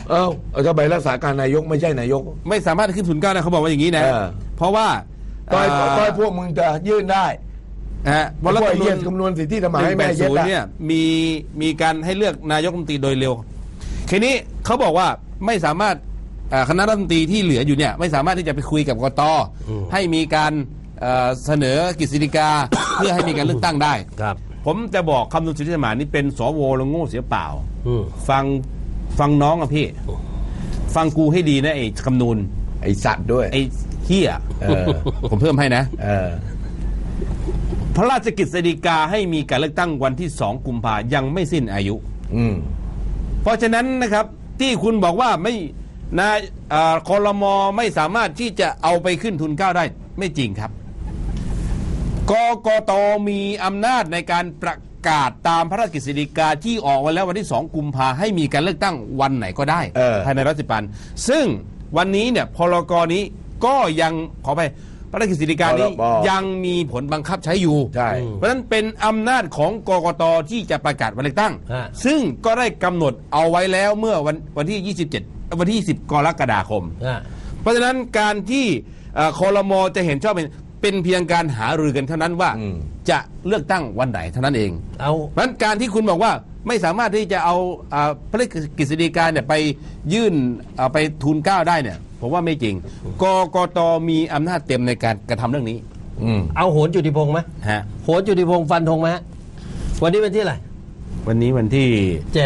S4: ถ้าใบรักษาการนายกไม่ใช่นายก
S3: ไม่สามารถขึ้นทุนเกล้าได้เขาบอกว่าอย่างนี้นะเพราะว่า
S4: ต้อยพวกมึงจะยื่นได้
S3: วันละ
S4: คำนวณสิทธิธรรมให้แม่เย็ด
S3: เนี่ยมีการให้เลือกนายกรัฐมนตรีโดยเร็วทีนี้เขาบอกว่าไม่สามารถคณะรัฐมนตรีที่เหลืออยู่เนี่ยไม่สามารถที่จะไปคุยกับกต.ให้มีการเสนอกฤษฎีกา เพื่อให้มีการเลือกตั้งได้ผมจะบอกคำนวณสิทธิธรรมนี่เป็นสวแล้วโง่เสียเปล่าฟังน้องอะพี่ฟังกูให้ดีนะไอ้คำนวณ
S4: ไอ้สัตว์ด้วย
S3: ไอ้เหี้ยผมเพิ่มให้นะพระราชกฤษฎีกาให้มีการเลือกตั้งวันที่2 กุมภาพันธ์ยังไม่สิ้นอายุเพราะฉะนั้นนะครับที่คุณบอกว่าไม่ครม.ไม่สามารถที่จะเอาไปขึ้นทุนเกล้าได้ไม่จริงครับกกต.มีอำนาจในการประกาศตามพระราชกฤษฎีกาที่ออกไว้แล้ววันที่2 กุมภาพันธ์ให้มีการเลือกตั้งวันไหนก็ได้ภายใน110 วันซึ่งวันนี้เนี่ยพรก.นี้ก็ยังขอไปพระราชกฤษฎีกานี้ยังมีผลบังคับใช้อยู่เพราะฉะนั้นเป็นอำนาจของกกต.ที่จะประกาศวันเลือกตั้งซึ่งก็ได้กำหนดเอาไว้แล้วเมื่อวันที่27วันที่20 กรกฎาคมเพราะฉะนั้นการที่ครม.จะเห็นชอบเป็นเพียงการหารือกันเท่านั้นว่าจะเลือกตั้งวันไหนเท่านั้นเองเพราะฉะนั้นการที่คุณบอกว่าไม่สามารถที่จะเอาพระราชกฤษฎีกาเนี่ยไปยื่นไปทุนเกล้าได้เนี่ยผมว่าไม่จริงกกต.มีอำนาจเต็มในการกระทำเรื่องนี้
S2: เอาโหนจุติพงษ์ไหมโหนจุติพงษ์ฟันธงไหมวันนี้วันที่อะไร
S3: วันนี้วันที่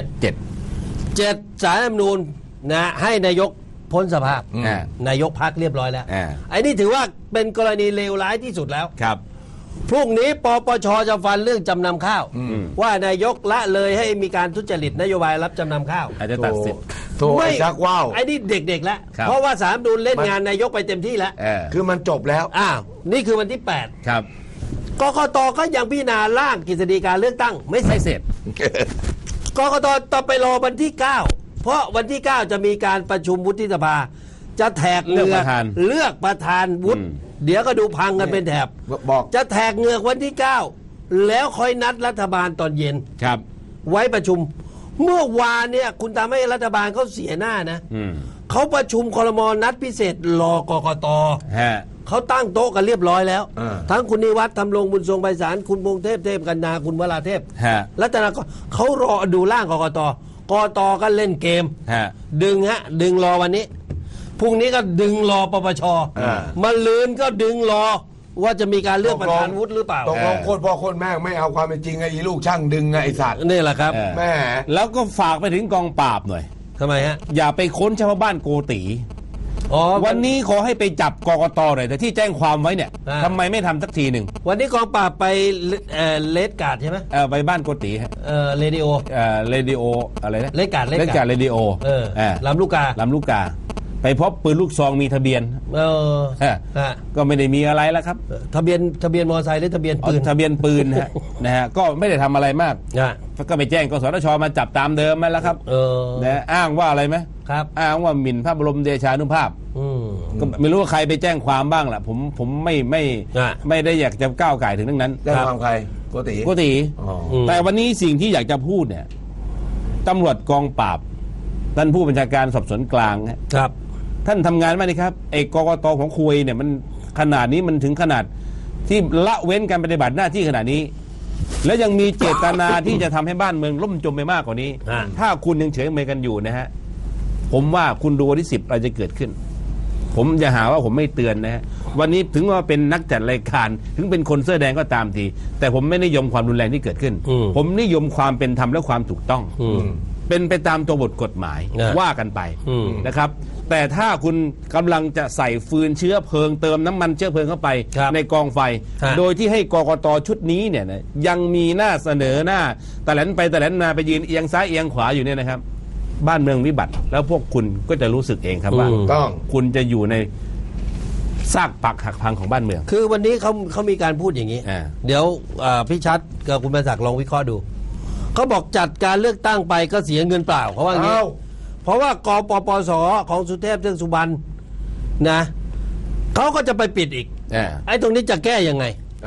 S2: 7ศาลรัฐธรรมนูญนะให้นายกพ้นสภาพนายกพักเรียบร้อยแล้วไอ้นี่ถือว่าเป็นกรณีเลวร้ายที่สุดแล้วครับพรุ่งนี้ปปช.จะฟันเรื่องจำนำข้าวว่านายกละเลยให้มีการทุจริตนโยบายรับจำนำข้าว
S3: อาจจะตัดสิทธิ์
S2: ไม่ชักว่าวไอ้นี่เด็กๆแล้วเพราะว่าศาลรัฐธรรมนูญเล่นงานนายกไปเต็มที่แล้ว
S4: คือมันจบแล้ว
S2: นี่คือวันที่8ครับกกต.ก็ยังพิจารณาร่างกฤษฎีกาเลือกตั้งไม่เสร็จกกต.ต้องไปรอวันที่9เพราะวันที่9จะมีการประชุมวุฒิสภาจะแทกเลือกประธานวุฒิเดี๋ยวก็ดูพังกันเป็นแถบบอกจะแทกเงือกวันที่9แล้วค่อยนัดรัฐบาลตอนเย็นครับไว้ประชุมเมื่อวานเนี่ยคุณทำให้รัฐบาลเขาเสียหน้านะเขาประชุมครม.นัดพิเศษรอกกต.เขาตั้งโต๊ะกันเรียบร้อยแล้วทั้งคุณนิวัฒน์ทำรงบุญทรงไพศาลคุณพงษ์เทพกัญญาคุณวราเทพรัตนาเขารอดูร่างกกต.กต.ก็เล่นเกมดึงรอวันนี้พรุ่งนี้ก็ดึงรอปปช.มาลืนก็ดึงรอว่าจะมีการเลือกประธานวุฒิหรือเปล่า
S4: ตกลงโคตรพ่อโคตรแม่ไม่เอาความเป็นจริงไอ้ลูกช่างดึงไอ้สัตว์
S2: นี่แหละครับ
S4: แม่
S3: แล้วก็ฝากไปถึงกองปราบหน่อย
S2: ทำไมฮะ
S3: อย่าไปค้นเฉพาะบ้านโกติวันนี้ขอให้ไปจับกกต.หน่อยแต่ที่แจ้งความไว้เนี่ยทำไมไม่ทำสักทีหนึ่ง
S2: วันนี้กองปราบไปเลดการ์ดใช่ไหม
S3: ไปบ้านโกติ
S2: เรดิโอ
S3: อะไรนะ
S2: เลดการ์ด
S3: เรดิโอ
S2: ลำลูก
S3: กาไปพบปืนลูกซองมีทะเบียนก็ไม่ได้มีอะไรแล้วครับ
S2: ทะเบียนมอเตอร์ไซค์หรือทะเบียนปืน
S3: ทะเบียนปืนนะฮะก็ไม่ได้ทำอะไรมากก็ไปแจ้งกสทช.มาจับตามเดิมมาแล้วครับนะอ้างว่าอะไรไหม
S2: ครับ
S3: อ้างว่าหมิ่นพระบรมเดชานุภาพก็ไม่รู้ว่าใครไปแจ้งความบ้างแหละผมไม่ได้อยากจะก้าวไก่ถึงเรื่องนั้น
S4: แจ้งความใครโกติ
S3: แต่วันนี้สิ่งที่อยากจะพูดเนี่ยตำรวจกองปราบท่านผู้บัญชาการสอบสวนกลาง
S2: ครับ
S3: ท่านทำงานไหมครับไอ้กกต.ของคุยเนี่ยมันขนาดนี้มันถึงขนาดที่ละเว้นการปฏิบัติหน้าที่ขนาดนี้แล้วยังมีเจตนาที่จะทำให้บ้านเมืองล่มจมไปมากกว่านี้ถ้าคุณยังเฉยเมยกันอยู่นะฮะผมว่าคุณดูวันที่10อะไรจะเกิดขึ้นผมจะหาว่าผมไม่เตือนนะฮะวันนี้ถึงว่าเป็นนักจัดรายการถึงเป็นคนเสื้อแดงก็ตามทีแต่ผมไม่นิยมความรุนแรงที่เกิดขึ้นผมนิยมความเป็นธรรมและความถูกต้องเป็นไปตามตัวบทกฎหมายว่ากันไปนะครับแต่ถ้าคุณกำลังจะใส่ฟืนเชื้อเพลิงเติมน้ำมันเชื้อเพลิงเข้าไปในกองไฟโดยที่ให้กกต.ชุดนี้เนี่ยยังมีหน้าเสนอหน้าตะแหลนไปตะแหลนมาไปยืนเอียงซ้ายเอียงขวาอยู่เนี่ยนะครับบ้านเมืองวิบัติแล้วพวกคุณก็จะรู้สึกเองครับว่าคุณจะอยู่ในซากปักหักพังของบ้านเมือง
S2: คือวันนี้เขามีการพูดอย่างนี้เดี๋ยวพี่ชัดกับคุณประศักดิ์ลองวิเคราะห์ดูเขาบอกจัดการเลือกตั้งไปก็เสียเงินเปล่าเขาว่างี้เพราะว่ากปปส.ของสุเทพเทือกสุบรรณนะเขาก็จะไปปิดอีกไอ้ตรงนี้จะแก้ยังไง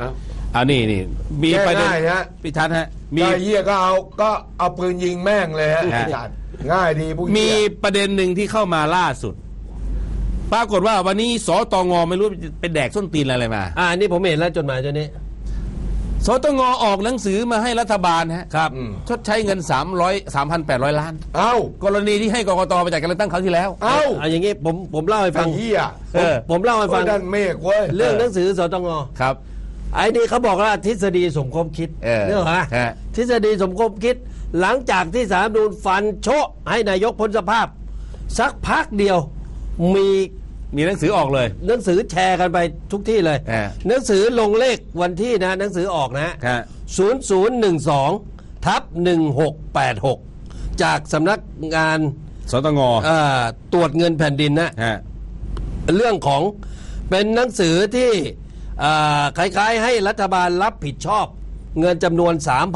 S3: นี่มีประเด็น
S4: ง่ายๆฮะ
S3: พี่ชัดฮะมี
S4: ไอ้เหี้ยก็เอาปืนยิงแม่งเลยฮะง่ายดีพวก
S3: มีประเด็นหนึ่งที่เข้ามาล่าสุดปรากฏว่าวันนี้สตงไม่รู้เป็นแดกส้นตีนอะไรมา
S2: นี่ผมเห็นแล้วจดหมายตัวนี้
S3: สตงออกหนังสือมาให้รัฐบาลฮะครับชดใช้เงิน3,800 ล้านกรณีที่ให้กกตไปจัดการเลือกตั้งคราวที่แล้ว
S2: อย่างงี้ผมเล่าให้ฟังผมเล่าให้ฟัง
S4: เมฆเว้ย
S2: เรื่องหนังสือสตง
S3: ครับ
S2: ไอ้นี่เขาบอกว่าทฤษฎีสมคบคิดเนี่ยเหรอทฤษฎีสมคบคิดหลังจากที่ศาลรัฐธรรมนูญฟันโชะให้นายกพ้นสภาพสักพักเดียว
S3: มีหนังสือออกเลย
S2: หนังสือแชร์กันไปทุกที่เลยหนังสือลงเลขวันที่นะหนังสือออกนะ0012/1686จากสำนักงาน
S3: สตง
S2: ตรวจเงินแผ่นดินนะเรื่องของเป็นหนังสือที่คล้ายๆให้รัฐบาลรับผิดชอบเงินจำนวน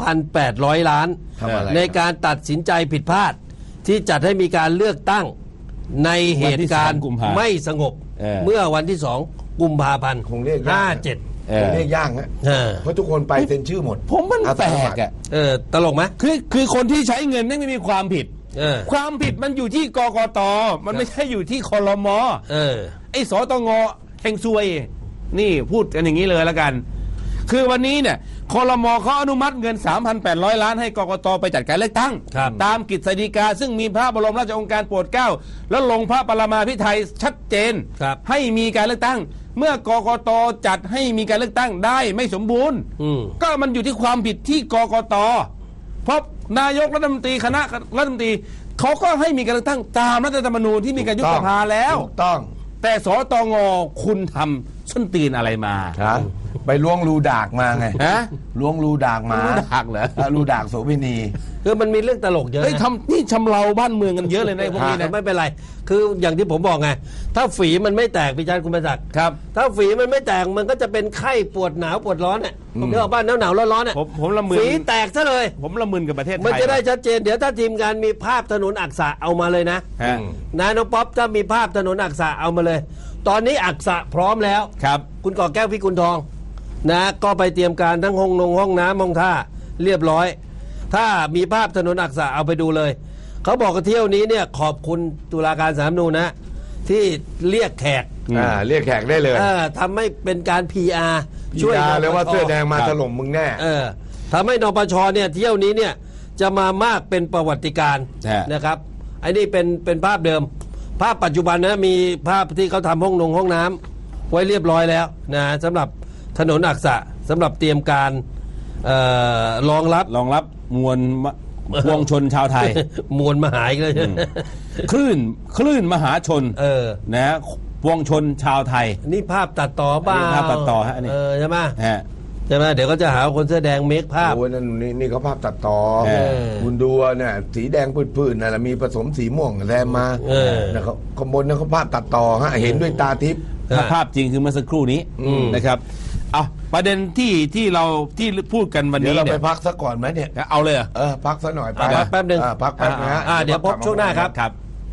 S2: 3,800 ล้านในการตัดสินใจผิดพลาดที่จัดให้มีการเลือกตั้งในเหตุการณ์ไม่สงบเมื่อวันที่2 กุมภาพันธ์
S4: คงเรียก57คงเรียกย่างฮะเพราะทุกคนไปเซ็นชื่อหมด
S3: ผมมันแปลกอ่ะ
S2: ตลกไหม
S3: คือคนที่ใช้เงินไม่มีความผิดความผิดมันอยู่ที่กกตมันไม่ใช่อยู่ที่ครม.ไอ้สตงแห่งซวยนี่พูดกันอย่างนี้เลยแล้วกันคือวันนี้เนี่ยครม.เขาอนุมัติเงิน 3,800 ล้านให้กกตไปจัดการเลือกตั้งตามกฤษฎีกาซึ่งมีพระบรมราชโองการโปรดเกล้าแล้วลงพระปรมาภิไธยชัดเจนให้มีการเลือกตั้งเมื่อกกตจัดให้มีการเลือกตั้งได้ไม่สมบูรณ์ก็มันอยู่ที่ความผิดที่กกตเพราะนายกรัฐมนตรีคณะรัฐมนตรีเขาก็ให้มีการเลือกตั้งตามรัฐธรรมนูญที่มีการยุบสภาแล้ว
S4: ถูกต้อง
S3: แต่สตงคุณทำส้นตีนอะไรมา
S4: ไปล้วงรูดากมาไงล้วงรูดากมา
S3: รูดากเหรอ
S4: รูดากโสเภณี
S2: คือมันมีเรื่องตลกเยอะ
S3: นี่ชำเราบ้านเมืองกันเยอะเลยนะพวกนี้นะ
S2: ไม่เป็นไรคืออย่างที่ผมบอกไงถ้าฝีมันไม่แตกพี่ชายคุณประจักษ์
S3: ครับ
S2: ถ้าฝีมันไม่แตกมันก็จะเป็นไข้ปวดหนาวปวดร้อนเนี่ยผมเรียกว่าบ้านหนาวร้อนๆเนี่ย
S3: ผมละมึน
S2: ฝีแตกซะเลย
S3: ผมละมึนกับประเทศไทย
S2: มันจะได้ชัดเจนเดี๋ยวถ้าทีมงานมีภาพถนนอักษะเอามาเลยนะน้องป๊อปถ้ามีภาพถนนอักษะเอามาเลยตอนนี้อักษะพร้อมแล้ว
S3: ครับ
S2: คุณก่อแก้วพี่กุลทองนะก็ไปเตรียมการทั้งห้องน้ำห้องท่าเรียบร้อยถ้ามีภาพถนนอักษะเอาไปดูเลยเขาบอกว่าเที่ยวนี้เนี่ยขอบคุณตุลาการศาลรัฐธรรมนูญนะที่เรียกแขก
S4: เรียกแขกได้เลย
S2: ทำให้เป็นการ PR
S4: ช่วยเลยว่าเสื้อแดงมาถล่มมึงแน่
S2: ทำให้นปชเนี่ยเที่ยวนี้เนี่ยจะมามากเป็นประวัติการนะครับไอ้นี่เป็นภาพเดิมภาพปัจจุบันนะมีภาพที่เขาทำห้องน้ำไว้เรียบร้อยแล้วนะสำหรับถนนอักษะสำหรับเตรียมการรองรับ
S3: มวลพวงชนชาวไทย
S2: มวลมหาอีกเลย
S3: คลื่นมหาชนนะพวงชนชาวไทย
S2: นี่ภาพตัดต่อบ้า
S3: ภาพตัดต่อฮะนี่
S2: ใช่ไหมใช่ไหมเดี๋ยวก็จะหาคนเสื้อแดงเมคภาพ
S4: โอ้ยนี่เขาภาพตัดต่อคุณดูเนี่ยสีแดงปื้นๆน่ะมีผสมสีม่วงแซมมานะครับข้างบนนั่นเขาภาพตัดต่อฮะเห็นด้วยตาทิพย์
S3: ภาพจริงคือเมื่อสักครู่นี้นะครับประเด็นที่เราที่พูดกันวันนี้
S4: เดี๋ยวเราไปพักซะก่อนไหมเนี่ย
S3: เอาเลย
S4: พักซะหน่อย
S2: แป๊บนึง
S4: พักแป๊บนะฮะ
S2: เดี๋ยวพบช่วงหน้าครับ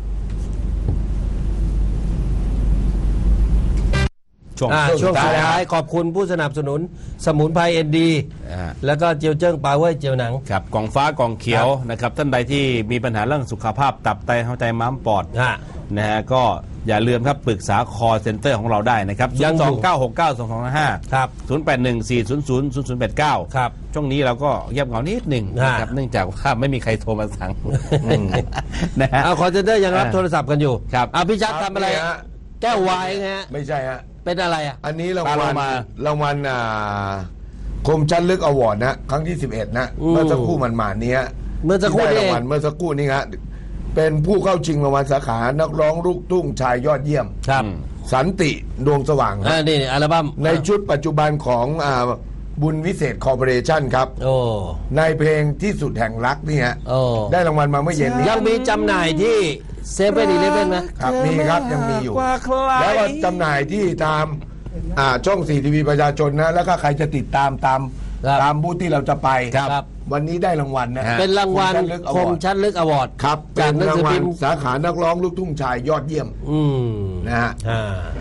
S2: ช่วงสุดท้ายขอบคุณผู้สนับสนุนสมุนไพรเอ็นดีแล้วก็เจียวเจิ้งปลาเว่ยเจียวหนัง
S3: ครับกล่องฟ้ากล่องเขียวนะครับท่านใดที่มีปัญหาเรื่องสุขภาพตับไตหัวใจม้ามปอดนะฮะก็อย่าลืมครับปรึกษาคอเซ็นเตอร์ของเราได้นะครับ29692255
S2: ครับ
S3: 0814000089
S2: ครับ
S3: ช่วงนี้เราก็เงียบเหงานิดหนึ่งนะครับเนื่องจากว่าไม่มีใครโทรมาสั่ง
S2: นะฮะคอเซ็นเตอร์ยังรับโทรศัพท์กันอยู่
S3: ครับ
S2: พี่ชัดทำอะไรแก้ววายไงฮะ
S4: ไม่ใช่ฮะ
S2: เป็นอะไร
S4: อันนี้รางวัลคมชัดลึกอวอร์ดนะครั้งที่11นะเมื่อสักครู่มันมาเนี้ย
S2: เมื่อสักครู่
S4: นี้รางวัลเมื่อสักครู่นี้ฮะเป็นผู้เข้าชิงรางวัลสาขานักร้องลูกทุ่งชายยอดเยี่ยม
S2: ครับ
S4: สันติดวงสว่าง
S2: นี่อัลบั้ม
S4: ในชุดปัจจุบันของบุญวิเศษคอร์ปอเรชั่นครับในเพลงที่สุดแห่งรักนี่ฮะได้รางวัลมาเมื่อเย็นนี้
S2: ยังมีจำหน่ายที่7-11ไหม
S4: ครับมีครับยังมีอยู่แล้วก็จำหน่ายที่ตามช่อง4 ทีวีประชาชนนะแล้วก็ใครจะติดตามบูธที่เราจะไปวันนี้ได้รางวัลนะ
S2: เป็นรางวัลคมชัดลึกอวอร์ด
S4: ครับเป็นรางวัลสาขานักร้องลูกทุ่งชายยอดเยี่ยมนะฮะ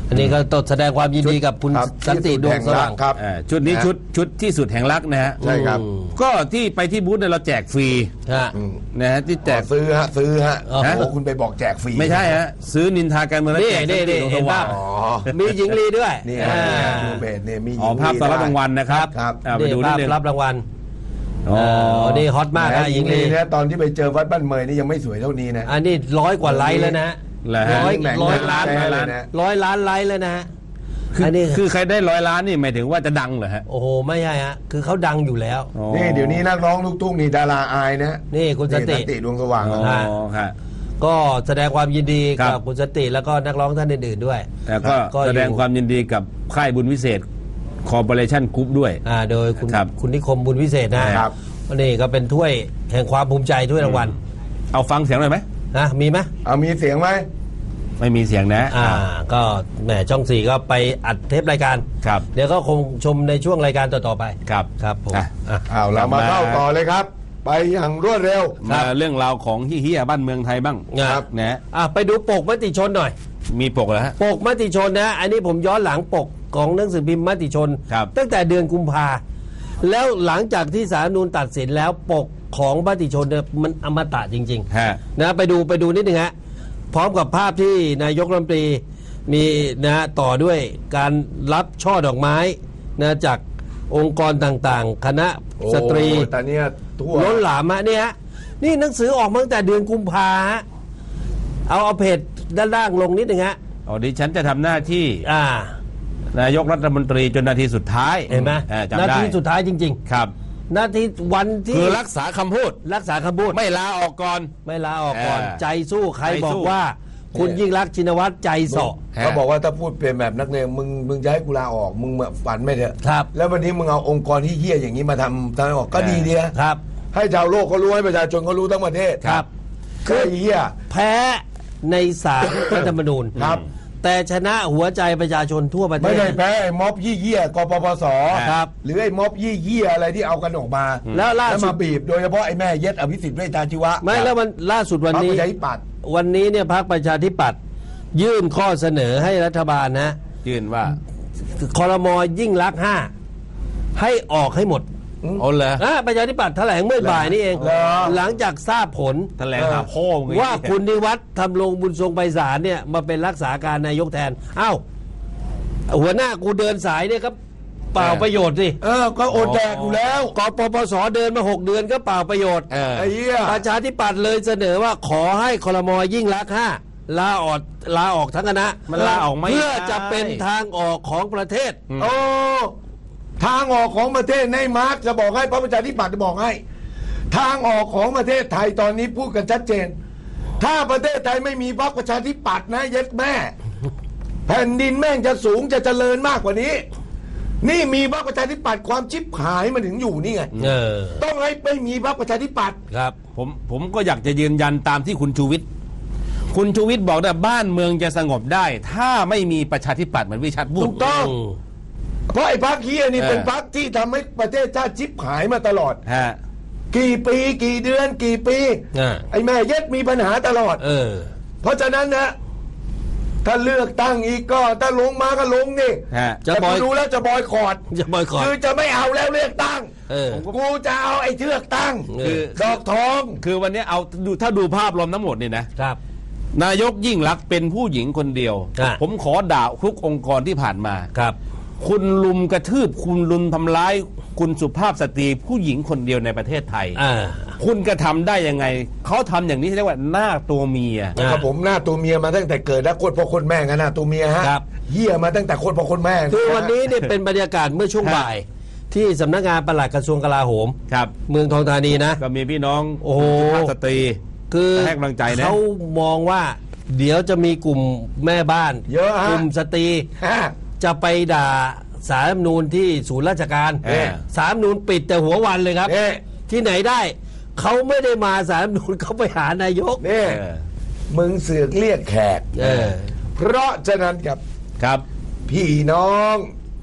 S2: อันนี้ก็ต้องแสดงความยินดีกับคุณ
S4: ครับ
S2: สันติดวงสว่าง
S4: ครับ
S3: ชุดนี้ชุดที่สุดแห่งรักนะฮะ
S4: ใช่ครับ
S3: ก็ที่ไปที่บูธเนี่ยเราแจกฟรี
S2: ฮะ
S3: นะฮะที่แจก
S4: ซื้อฮะโอ้
S3: ฮะ
S4: โหคุณไปบอกแจกฟรี
S3: ไม่ใช่ฮะซื้อนินทาการเมืองแล้ว
S2: นี่
S3: แจก
S2: นี่
S3: สันติดวงส
S2: เห็น
S3: ว่า
S2: ป่ะ
S3: ง
S4: อ๋อ
S2: มีหญิงลีด้วย
S4: นี่
S2: อ่า
S4: ดูเบสเนี่ยมีหญิ
S3: อ๋อง ภาพตอนรับรางวัลนะครับ
S4: ครับ
S3: ไปดูนิ
S2: ภา
S3: ด
S2: พ
S3: นึง
S2: รับรางวัล
S3: อ๋อ
S2: นี่ฮอตมากนะหญิงลี
S4: เนี่ยตอนที่ไปเจอวัดบ้านเมยนี่ยังไม่สวยเท่านี้นะ
S2: อันนี้100 กว่าไลค์แล้วนะ
S3: เหรอฮะ
S2: ร้อย
S4: ล้าน
S2: 100 ล้านไลค์แล้วนะฮะ อันนี้
S3: คือใครได้100 ล้านนี่หมายถึงว่าจะดังเหรอฮะ
S2: โอ้โหไม่ใช่ฮะคือเขาดังอยู่แล้ว
S4: นี่เดี๋ยวนี้นักร้องลูกทุ่งนี่ดาราอายนะ
S2: นี่คุณสันติ
S4: ดวงสว่าง
S3: อ๋อ
S2: ฮะ
S3: ค่ะ
S2: ก็แสดงความยินดี
S3: ครั
S2: กับบ คุณสันติแล้วก็นักร้องท่านอื่นๆด้วย
S3: แต่ก็
S2: ก็อยู่
S3: แสดงความยินดีกับค่ายบุญวิเศษคอร์ปอเรชั่นกรุ๊ปด้วย
S2: โดยคุณ
S3: ครับ
S2: คุณนิคมบุญวิเศษนะครับ นี่ก็เป็นถ้วยแห่งความภูมิใจถ้วยรางวัล
S3: เอาฟังเสียงหน่อยไหม
S2: นะมีไหม
S4: เอามีเสียงไหม
S3: ไม่มีเสียงนะ
S2: ก็แหมช่องสี่ก็ไปอัดเทปรายการ
S3: ครับ
S2: เดี๋ยวก็คงชมในช่วงรายการต่อๆไป
S3: ครับ
S2: ครับผม
S3: อ่ะ
S4: เอาเรามาเข้าต่อเลยครับ ไปอย่างรวดเร็ว
S3: มาเรื่องราวของเฮี้ยๆบ้านเมืองไทยบ้าง
S2: ครับ
S3: นะ
S2: ไปดูปกมติชนหน่อย
S3: มีปกเหรอฮะ
S2: ปกมติชนนะอันนี้ผมย้อนหลังปกของหนังสือพิมพ์มติชน
S3: ครับ
S2: ตั้งแต่เดือนกุมภาแล้วหลังจากที่ศาลรัฐธรรมนูญตัดสินแล้วปกของมติชนเนี่ยมันอมตะจริง
S3: ฮะ
S2: ๆนะไปดูนิดนึงฮะพร้อมกับภาพที่นายกรัฐมนตรีมีนะต่อด้วยการรับช่อดอกไม้นะจากองค์กรต่างๆ คณะสตรี
S4: โอ้แต่เนี่ยทั่ว
S2: ล้นหลามฮะเนี่ยฮะนี่หนังสือออกมาตั้งแต่เดือนกุมภาฮะเอาเพจด้านล่างลงนิดนึงฮะ
S3: อ๋อดิฉันจะทำหน้าที่นายกรัฐมนตรีจนนาทีสุดท้าย
S2: เห็นไหม
S3: จำได้
S2: นาทีสุดท้ายจริง
S3: ครับ
S2: ๆ นาทีวันที่
S3: คือรักษาคำพูด
S2: รักษาคำพูด
S3: ไม่ลาออกก่อน
S2: ไม่ลาออกก่อน
S3: ใจ
S2: ใจสู้ใคร
S3: ใจสู้
S2: บอกว่า คุณยิ่งรักษณ์ชินวัตรใจเสาะ
S4: เขาบอกว่าถ้าพูดเป็นแบบนักเลงมึงจะให้กูลาออกมึงฝันไม่เถอะ
S2: ครับ
S4: แล้ววันนี้มึงเอาองค์กรที่เฮี้ยอย่างนี้มาทำออกก็ดีเดีย
S2: ครับ
S4: ให้ชาวโลกเขารู้ให้ประชาชนเขารู้ทั้งประเทศ
S2: ครับ
S4: คือเฮี้ย
S2: แพ้ในศาล รัฐธรรมนูญ
S4: ครับ
S2: แต่ชนะหัวใจประชาชนทั่วประเทศ
S4: ไม่ได้แพ้ไอ้ม็อบยี่เยี่ยกปปส
S2: ครับ
S4: หรือไอ้ม็อบยี่เยี่ยอะไรที่เอากันออกมา
S2: แล้วล่าสุด
S4: มาบีบโดยเฉพาะไอ้แม่เย็ดอภิสิทธิ์เวชชาชีวะ
S2: ไม่แล้วมันล่าสุดวัน
S4: พรรค
S2: นี้
S4: ประชาธิปัตย์
S2: วันนี้เนี่ยพรรคประชาธิปัตย์ยื่นข้อเสนอให้รัฐบาลนะ
S3: ยื่นว่า
S2: ครม.ยิ่งรักษณ์ให้ออกให้หมด
S3: โอ้เลย
S2: ประชาธิปัตย์แถลงเมื่อบ่ายนี้เอง
S4: เหรอ
S2: หลังจากทราบผล
S3: แถลงหาพ่อมึง
S2: ว่าคุณนิวัฒน์ทำรงบุญทรงไพศาลเนี่ยมาเป็นรักษาการนายกแทนอ้าวหัวหน้ากูเดินสายเนี่ยก็เปล่าประโยชน์สิ
S4: ก็อดแดกอยู่แล้ว
S2: กปปสเดินมา6 เดือนก็เปล่าประโยชน์
S4: ไอ้เหี้ย
S2: ประชาธิปัตย์เลยเสนอว่าขอให้ครม.ยิ่งรักษณ์ลาออกทั้งคณะ
S3: มันลาออกไม่ได้
S2: เพื่อจะเป็นทางออกของประเทศ
S4: โอ้ทางออกของประเทศในมาร์กจะบอกให้พระประชาธิปัตย์จะบอกให้ ทางออกของประเทศไทยตอนนี้พูดกันชัดเจน ถ้าประเทศไทยไม่มีพรรคประชาธิปัตย์นะเย็ดแม่ แผ่นดินแม่งจะสูงจะเจริญมากกว่านี้ นี่มีพรรคประชาธิปัตย์ความชิบหายมันถึงอยู่นี่ไงต้องให้ไม่มีพรรคประชาธิปัตย์
S2: ครับ
S3: ผมก็อยากจะยืนยันตามที่คุณชูวิทย์บอกว่าบ้านเมืองจะสงบได้ ถ้าไม่มีประชาธิปัตย์เหมือนวิชัดพูด
S4: ถูกต้อง เพราะไอ้พรรคเฮียนี่
S3: เออ
S4: เป็นพรรคที่ทำให้ประเทศชาติชิบหายมาตลอด
S3: ฮะ
S4: กี่ปีกี่เดือนกี่ปี ไอ้แม่เย็ดมีปัญหาตลอด เพราะฉะนั้นนะถ้าเลือกตั้งอีกก็ถ้าลงมาก็ลงนี่
S3: ฮะ
S2: จะ
S4: แต่
S2: บอย
S4: กูรู้แล้วจะบอยคอรด
S2: จะบอยคอรด
S4: คือจะไม่เอาแล้วเลือกตั้ง
S2: ผมก็
S4: กูจะเอาไอ้เชือกตั้ง
S3: คือ
S4: ดอกทอง
S3: คือวันนี้เอาดูถ้าดูภาพรวมทั้งหมดนี่นะครับ นายกยิ่งรักษณ์เป็นผู้หญิงคนเดียว ผมขอด่าทุกองค์กรที่ผ่านมา
S2: ครับ
S3: คุณลุมกระทืบคุณลุมทำร้ายคุณสุภาพสตรีผู้หญิงคนเดียวในประเทศไทย คุณกระทำได้ยังไงเขาทำอย่างนี้เรียกว่าหน้าตัวเมีย
S4: ครับผมหน้าตัวเมียมาตั้งแต่เกิดแล้วโคตรพ่อโคตรแม่กันหน้าตัวเมียฮะ
S2: ครับ
S4: เหี้ยมาตั้งแต่โคตรพ่อโคตรแม่
S2: คือวันนี้เนี่ยเป็นบรรยากาศเมื่อช่วงบ่าย ที่สำนักงานปลัดกระทรวงกลาโหม
S3: ครับ
S2: เมืองทองธานีนะ
S3: ก็มีพี่น้อง
S2: โอ้โห
S3: สุภาพสตรี
S2: คือ
S3: ให้กำลังใจนะ
S2: เขามองว่าเดี๋ยวจะมีกลุ่มแม่บ้าน
S4: เยอะฮะ
S2: กลุ่มสตรี
S4: ฮะ
S2: จะไปด่าศาลรัฐธรรมนูญที่ศูนย์ราชการ ศาลรัฐธรรมนูญปิดแต่หัววันเลยครับ ที่ไหนได้เขาไม่ได้มาศาลรัฐธรรมนูญเขาไปหานายก
S4: นี่มึงเสือกเรียกแขก เพราะฉะนั้นครับ
S3: ครับ
S4: พี่น้อง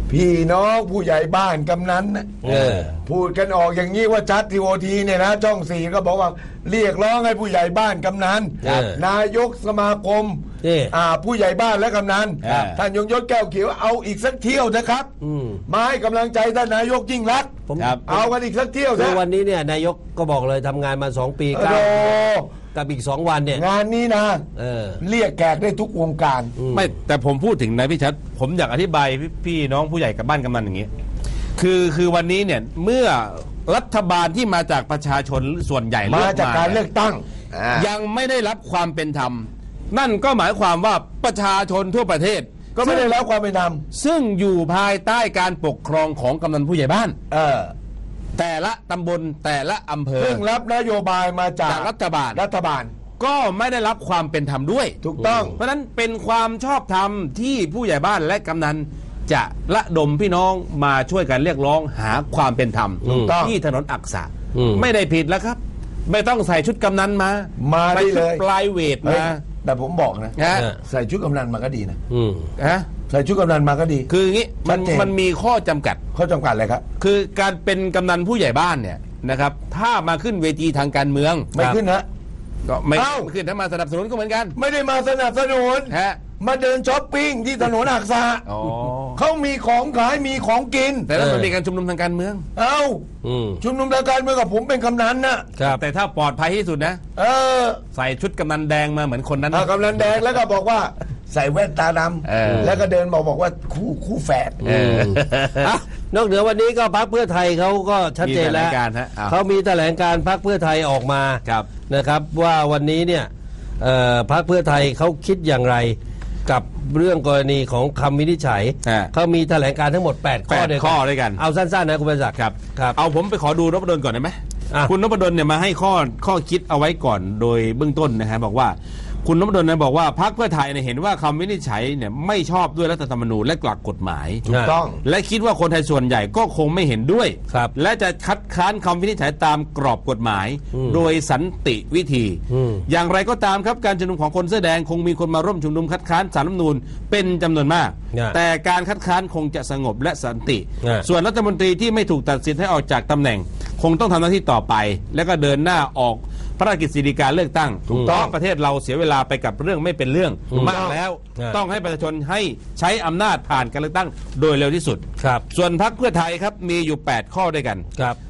S4: พี่น้องผู้ใหญ่บ้านกำนันนะพูดกันออกอย่างนี้ว่าชัดทีโอทีเนี่ยนะช่องสี่ก็บอกว่าเรียกร้องให้ผู้ใหญ่บ้านกำนันนายกสมาคมผู้ใหญ่บ้านและกำนันท่านยงยศแก้วเขียวเอาอีกสักเที่ยวนะครับมาให้กำลังใจท่านนายกยิ่งรักษณ์เอากันอีกสักเที่ยวนะ
S2: วันนี้เนี่ยนายกก็บอกเลยทำงานมา2 ปีกับอีก2 วันเนี่ย
S4: งานนี้นะเรียกแขกได้ทุกวงการ
S3: ไม่แต่ผมพูดถึงนายพิชัดผมอยากอธิบายพี่น้องผู้ใหญ่กับบ้านกำนันอย่างนี้คือวันนี้เนี่ยเมื่อรัฐบาลที่มาจากประชาชนส่วนใหญ่
S4: มาจากการเลือกตั้ง
S3: ยังไม่ได้รับความเป็นธรรมนั่นก็หมายความว่าประชาชนทั่วประเทศ
S4: ก็ไม่ได้รับความเป็นธรรม
S3: ซึ่งอยู่ภายใต้การปกครองของกำนันผู้ใหญ่บ้านแต่ละตำบลแต่ละอำเภอ
S4: ซึ่งรับนโยบายมาจาก
S3: รัฐบาลก็ไม่ได้รับความเป็นธรรมด้วย
S4: ถูกต้อง
S3: เพราะนั้นเป็นความชอบธรรมที่ผู้ใหญ่บ้านและกำนันจะระดมพี่น้องมาช่วยกันเรียกร้องหาความเป็นธรรมที่ถนนอักษะไม่ได้ผิดแล้วครับไม่ต้องใส่ชุดกำนันมา
S4: ได้เลย
S3: ปลายเวทมา
S4: แต่ผมบอกนะใส่ชุดกำนันมาก็ดีนะใส่ชุดกำนันมาก็ดี
S3: คืออย่างนี้มันมีข้อจำกัด
S4: อะไรครับ
S3: คือการเป็นกำนันผู้ใหญ่บ้านเนี่ยนะครับถ้ามาขึ้นเวทีทางการเมือง
S4: ไม่ขึ้นนะ
S3: ก็ไม่ขึ้นถ้ามาสนับสนุนก็เหมือนกัน
S4: ไม่ได้มาสนับสนุนมาเดินช้อปปิ้งที่ถนนอักษะเขามีของขายมีของกิน
S3: แต่แล้วมันมีการชุมนุมทางการเมือง
S4: ชุมนุมทางการเมืองกับผมเป็นกำนันนะ
S3: แต่ถ้าปลอดภัยที่สุดนะใส่ชุดกำนันแดงมาเหมือนคนนั้น
S4: กำนันแดงแล้วก็บอกว่าใส่แว่นตาดำแล้วก็เดินบอกว่าคู่แฝด
S2: นอกเหนือวันนี้ก็พรรคเพื่อไทยเขาก็ชัดเจนแล้วเขามีแถลงการพรรคเพื่อไทยออกมานะครับว่าวันนี้เนี่ยพรรคเพื่อไทยเขาคิดอย่างไรกับเรื่องกรณีของคำวินิจฉัยเขามีแถลงการทั้งหมด8 ข้อ
S3: ด้วยกัน
S2: เอาสั้นๆนะคุณประจักษ์
S3: ครับเอาผมไปขอดูนพดลก่อนได้ไหมคุณนพดลเนี่ยมาให้ข้อคิดเอาไว้ก่อนโดยเบื้องต้นนะฮะบอกว่าคุณนพดลนะบอกว่าพรรคเพื่อไทยเนี่ยเห็นว่าคำวินิจฉัยเนี่ยไม่ชอบด้วยรัฐธรรมนูญและหลักกฎหมาย
S4: ถูกต้อง
S3: และคิดว่าคนไทยส่วนใหญ่ก็คงไม่เห็นด้วยและจะคัดค้านคำวินิจฉัยตามกรอบกฎหมายโดยสันติวิธีอย่างไรก็ตามครับการชุมนุมของคนเสื้อแดงคงมีคนมาร่วมชุมนุมคัดค้านศาลรัฐธรรมนูญเป็นจำนวนมากแต่การคัดค้านคงจะสงบและสันติส่วนรัฐมนตรีที่ไม่ถูกตัดสินให้ออกจากตำแหน่งคงต้องทำหน้าที่ต่อไปและก็เดินหน้าออกพระราชกฤษฎีกาเลือกตั้งถูกต้องประเทศเราเสียเวลาไปกับเรื่องไม่เป็นเรื่องมากแล้วต้องให้ประชาชนให้ใช้อำนาจผ่านการเลือกตั้งโดยเร็วที่สุดส่วนพรรคเพื่อไทยครับมีอยู่8 ข้อด้วยกัน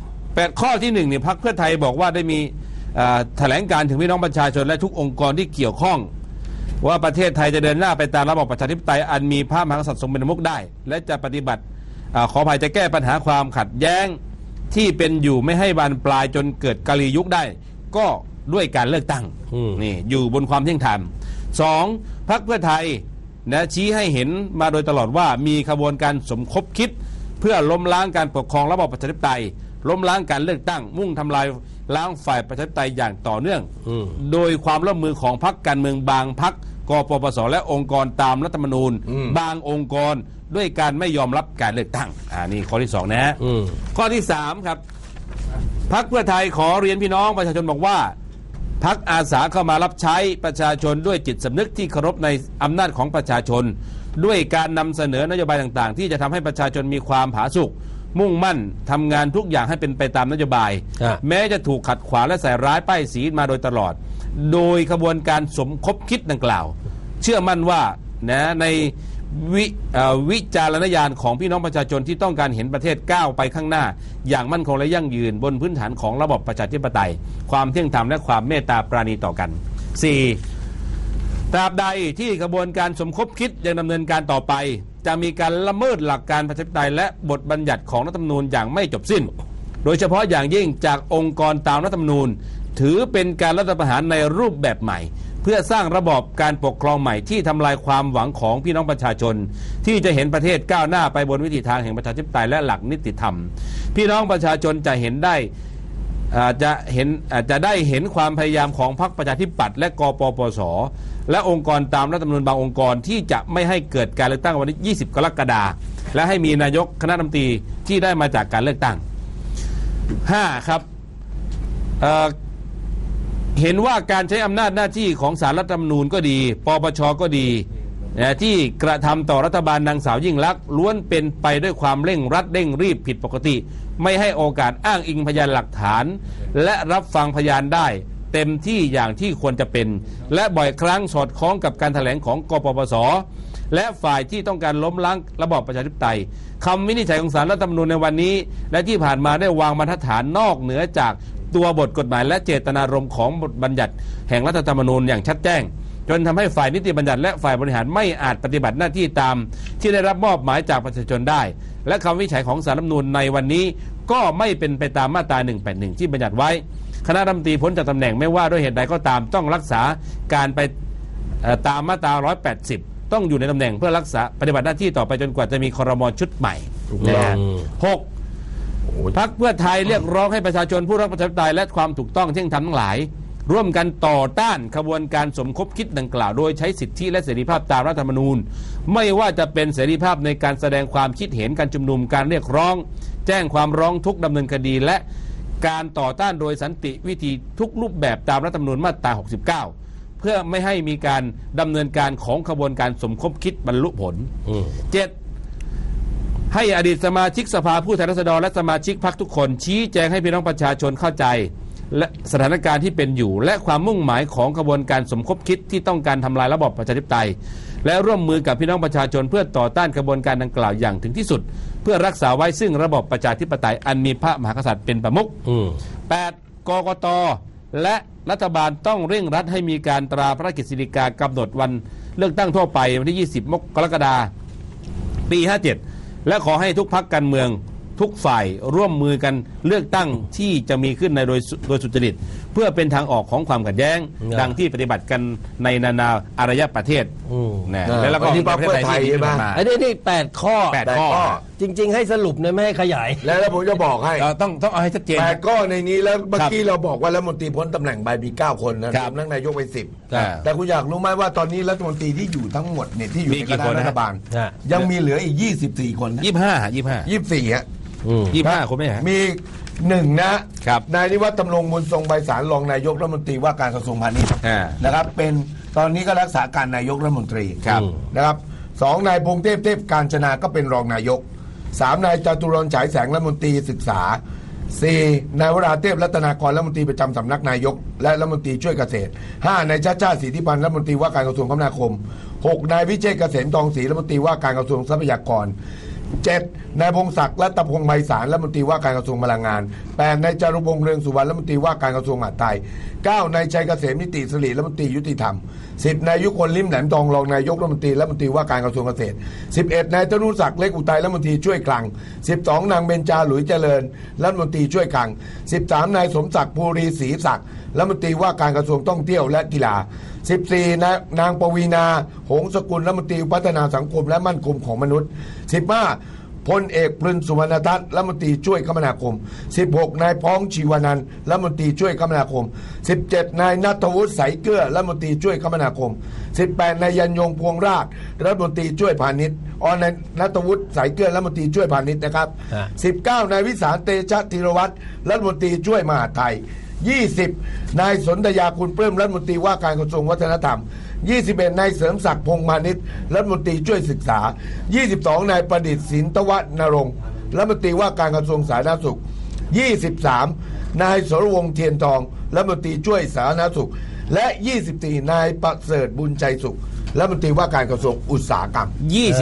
S3: 8 ข้อที่1เนี่ยพรรคเพื่อไทยบอกว่าได้มีแถลงการถึงพี่น้องประชาชนและทุกองค์กรที่เกี่ยวข้องว่าประเทศไทยจะเดินหน้าไปตามระบอบประชาธิปไตยอันมีพระมหากษัตริย์ทรงเป็นประมุขได้และจะปฏิบัติขออภัยจะแก้ปัญหาความขัดแย้งที่เป็นอยู่ไม่ให้บานปลายจนเกิดกาลียุคได้ก็ด้วยการเลือกตั้งนี่อยู่บนความเที่ยงธรรม 2. พรรคเพื่อไทยนะชี้ให้เห็นมาโดยตลอดว่ามีขบวนการสมคบคิดเพื่อล้มล้างการปกครองระบอบประชาธิปไตยล้มล้างการเลือกตั้งมุ่งทำลายล้างฝ่ายประชาธิปไตยอย่างต่อเนื่องโดยความร่วมมือของพรรคการเมืองบางพรรคกปปสและองค์กรตามรัฐธรรมนูญบางองค์กรด้วยการไม่ยอมรับการเลือกตั้งนี่ข้อที่2นะข้อที่3ครับพรรคเพื่อไทยขอเรียนพี่น้องประชาชนบอกว่าพรรคอาสาเข้ามารับใช้ประชาชนด้วยจิตสำนึกที่เคารพในอำนาจของประชาชนด้วยการนำเสนอนโยบายต่างๆที่จะทำให้ประชาชนมีความผาสุกมุ่งมั่นทำงานทุกอย่างให้เป็นไปตามนโยบายแม้จะถูกขัดขวางและใส่ร้ายป้ายสีมาโดยตลอดโดยขบวนการสมคบคิดดังกล่าวเชื่อมั่นว่าในวิจารณญาณของพี่น้องประชาชนที่ต้องการเห็นประเทศก้าวไปข้างหน้าอย่างมั่นคงและยั่งยืนบนพื้นฐานของระบอบประชาธิปไตยความเที่ยงธรรมและความเมตตาปราณีต่อกัน 4. ตราบใดที่กระบวนการสมคบคิดยังดำเนินการต่อไปจะมีการละเมิดหลักการประชาธิปไตยและบทบัญญัติของรัฐธรรมนูญอย่างไม่จบสิ้นโดยเฉพาะอย่างยิ่งจากองค์กรตามรัฐธรรมนูญถือเป็นการรัฐประหารในรูปแบบใหม่เพื่อสร้างระบอบการปกครองใหม่ที่ทำลายความหวังของพี่น้องประชาชนที่จะเห็นประเทศก้าวหน้าไปบนวิถีทางแห่งประชาธิปไตยและหลักนิติธรรมพี่น้องประชาชนจะได้เห็นความพยายามของพรรคประชาธิปัตย์และกปปสและองค์กรตามรัฐธรรมนูญบางองค์กรที่จะไม่ให้เกิดการเลือกตั้งวันที่20 กรกฎาคมและให้มีนายกคณะรัฐมนตรีที่ได้มาจากการเลือกตั้ง 5. ครับเห็นว่าการใช้อำนาจหน้าที่ของศาลรัฐธรรมนูญก็ดีปปชก็ดีที่กระทำต่อรัฐบาลนางสาวยิ่งลักษณ์ล้วนเป็นไปด้วยความเร่งรัดเร่งรีบผิดปกติไม่ให้โอกาสอ้างอิงพยานหลักฐานและรับฟังพยานได้เต็มที่อย่างที่ควรจะเป็นและบ่อยครั้งสอดคล้องกับการแถลงของกปปส.และฝ่ายที่ต้องการล้มล้างระบอบประชาธิปไตยคำวินิจฉัยของศาลรัฐธรรมนูญในวันนี้และที่ผ่านมาได้วางบรรทัดฐานนอกเหนือจากตัวบทกฎหมายและเจตนารมณ์ของบทบัญญัติแห่งรัฐธรรมนูญอย่างชัดแจ้งจนทำให้ฝ่ายนิติบัญญัติและฝ่ายบริหารไม่อาจปฏิบัติหน้าที่ตามที่ได้รับมอบหมายจากประชาชนได้และคำวินิจฉัยของศาลรัฐธรรมนูญในวันนี้ก็ไม่เป็นไปตามมาตรา181ที่บัญญัติไว้คณะรัฐมนตรีพ้นจากตำแหน่งไม่ว่าด้วยเหตุใดก็ตามต้องรักษาการไปตามมาตรา180ต้องอยู่ในตำแหน่งเพื่อรักษาปฏิบัติหน้าที่ต่อไปจนกว่าจะมีครม.ชุดใหม่นะฮะ 6 พรรคเพื่อไทยเรียกร้องให้ประชาชนผู้รักประชาธิปไตยและความถูกต้องเที่ยงธรรมทั้งหลายร่วมกันต่อต้านขบวนการสมคบคิดดังกล่าวโดยใช้สิทธิและเสรีภาพตามรัฐธรรมนูญไม่ว่าจะเป็นเสรีภาพในการแสดงความคิดเห็นการชุมนุมการเรียกร้องแจ้งความร้องทุกข์ดำเนินคดีและการต่อต้านโดยสันติวิธีทุกรูปแบบตามรัฐธรรมนูญมาตรา69เพื่อไม่ให้มีการดำเนินการของขบวนการสมคบคิดบรรลุผล 7. ให้อดีตสมาชิกสภาผู้แทนราษฎรและสมาชิกพรรคทุกคนชี้แจงให้พี่น้องประชาชนเข้าใจและสถานการณ์ที่เป็นอยู่และความมุ่งหมายของขบวนการสมคบคิดที่ต้องการทำลายระบอบประชาธิปไตยและร่วมมือกับพี่น้องประชาชนเพื่อต่อต้านขบวนการดังกล่าวอย่างถึงที่สุดเพื่อรักษาไว้ซึ่งระบอบประชาธิปไตยอันมีพระมหากษัตริย์เป็นประมุข 8. กกต.และรัฐบาลต้องเร่งรัดให้มีการตราพระราชกฤษฎีกากำหนดวันเลือกตั้งทั่วไปวันที่20 กรกฎาคมปี 57และขอให้ทุกพรรคการเมืองทุกฝ่ายร่วมมือกันเลือกตั้งที่จะมีขึ้นในโดยสุจริตเพื่อเป็นทางออกของความขัดแย้งดังที่ปฏิบัติกันในนานาอารยประเทศนะแล้วก็
S4: ที่พรรคเพื่อไทยใช่ไหม
S2: อันนี้8 ข้อ
S3: 8 ข้อ
S2: จริงๆให้สรุปนะไม่ให้ขยาย
S4: แล้วผมจะบอกให้
S3: ต้องเอาให้ชัดเจน
S4: 8 ข้อในนี้แล้วเมื่อกี้เราบอกว่ารัฐมนตรีพ้นตำแหน่งไปมี9 คนนะรวมทั้งนายกไป10แต่คุณอยากรู้ไหมว่าตอนนี้รัฐมนตรีที่อยู่ทั้งหมดเนี่ยที่อยู่ในคณะรัฐบาลยังมีเหลืออีก24 คน24ฮะ
S3: 25 คนไหมฮะ
S4: มี1นะครับนายนิวัฒน์ ดำรงมูลทรงไพศาลรองนายกรัฐมนตรีว่าการกระทรวงพาณิชย์นะครับเป็นตอนนี้ก็รักษาการนายกรัฐมนตรีนะครับ2นายพงษ์เทพกาญจนาก็เป็นรองนายก3นายจตุรนต์ฉายแสงรัฐมนตรีศึกษา4นายวราเทพรัตนากรรัฐมนตรีประจำสำนักนายกและรัฐมนตรีช่วยเกษตร5นายชาติชาติสิทธิพันธ์รัฐมนตรีว่าการกระทรวงคมนาคม6นายวิเชษฐ์เกษมทองศรีรัฐมนตรีว่าการกระทรวงทรัพยากร7นายพงศักดิ์รัตพงษ์ไพศาลรัฐมนตรีว่าการกระทรวงพลังงาน8นายจารุพงษ์เรืองสุวรรณรัฐมนตรีว่าการกระทรวงมหาดไทย9นายชัยเกษมนิติสิริรัฐมนตรียุติธรรม10นายยุคนลิ้มแหลมทองรองนายกรัฐมนตรีรัฐมนตรีว่าการกระทรวงเกษตร11นายธนุศักดิ์เล็กอุทัยรัฐมนตรีช่วยคลัง12นางเบญจาหลุยเจริญรัฐมนตรีช่วยคลัง13นายสมศักดิ์ภูรีศรีศักดิ์รัฐมนตรีว่าการกระทรวงท่องเที่ยวและกีฬา14นางปวีณาหงสกุลรัฐมนตรีพัฒนาสังคมและมั่นคงของมนุษย์15พลเอกปรินสุวรรณทัศน์รัฐมนตรีช่วยคมนาคม16นายพ้องชีวานันท์รัฐมนตรีช่วยคมนาคม17นายณัฐวุฒิใสเกื้อรัฐมนตรีช่วยคมนาคม18นายยันยงพวงราชรัฐมนตรีช่วยพาณิชย์นายณัฐวุฒิใสเกื้อรัฐมนตรีช่วยพาณิชย์นะครับ19นายวิสารเตชะธีรวัตรรัฐมนตรีช่วยมหาดไทย20นายสนธยาคุณปลื้มรัฐมนตรีว่าการกระทรวงวัฒนธรรม21นายเสริมศักดิ์พงษ์มานิชรัฐมนตรีช่วยศึกษา22นายประดิษฐ์สินทวัฒนรงค์รัฐมนตรีว่าการกระทรวงสาธารณสุข23นายสรวงศ์เทียนทองรัฐมนตรีช่วยสาธารณสุขและ24นายประเสริฐบุญใจสุขรัฐมนตรีว่าการกระทรวงอุตสาหกรรม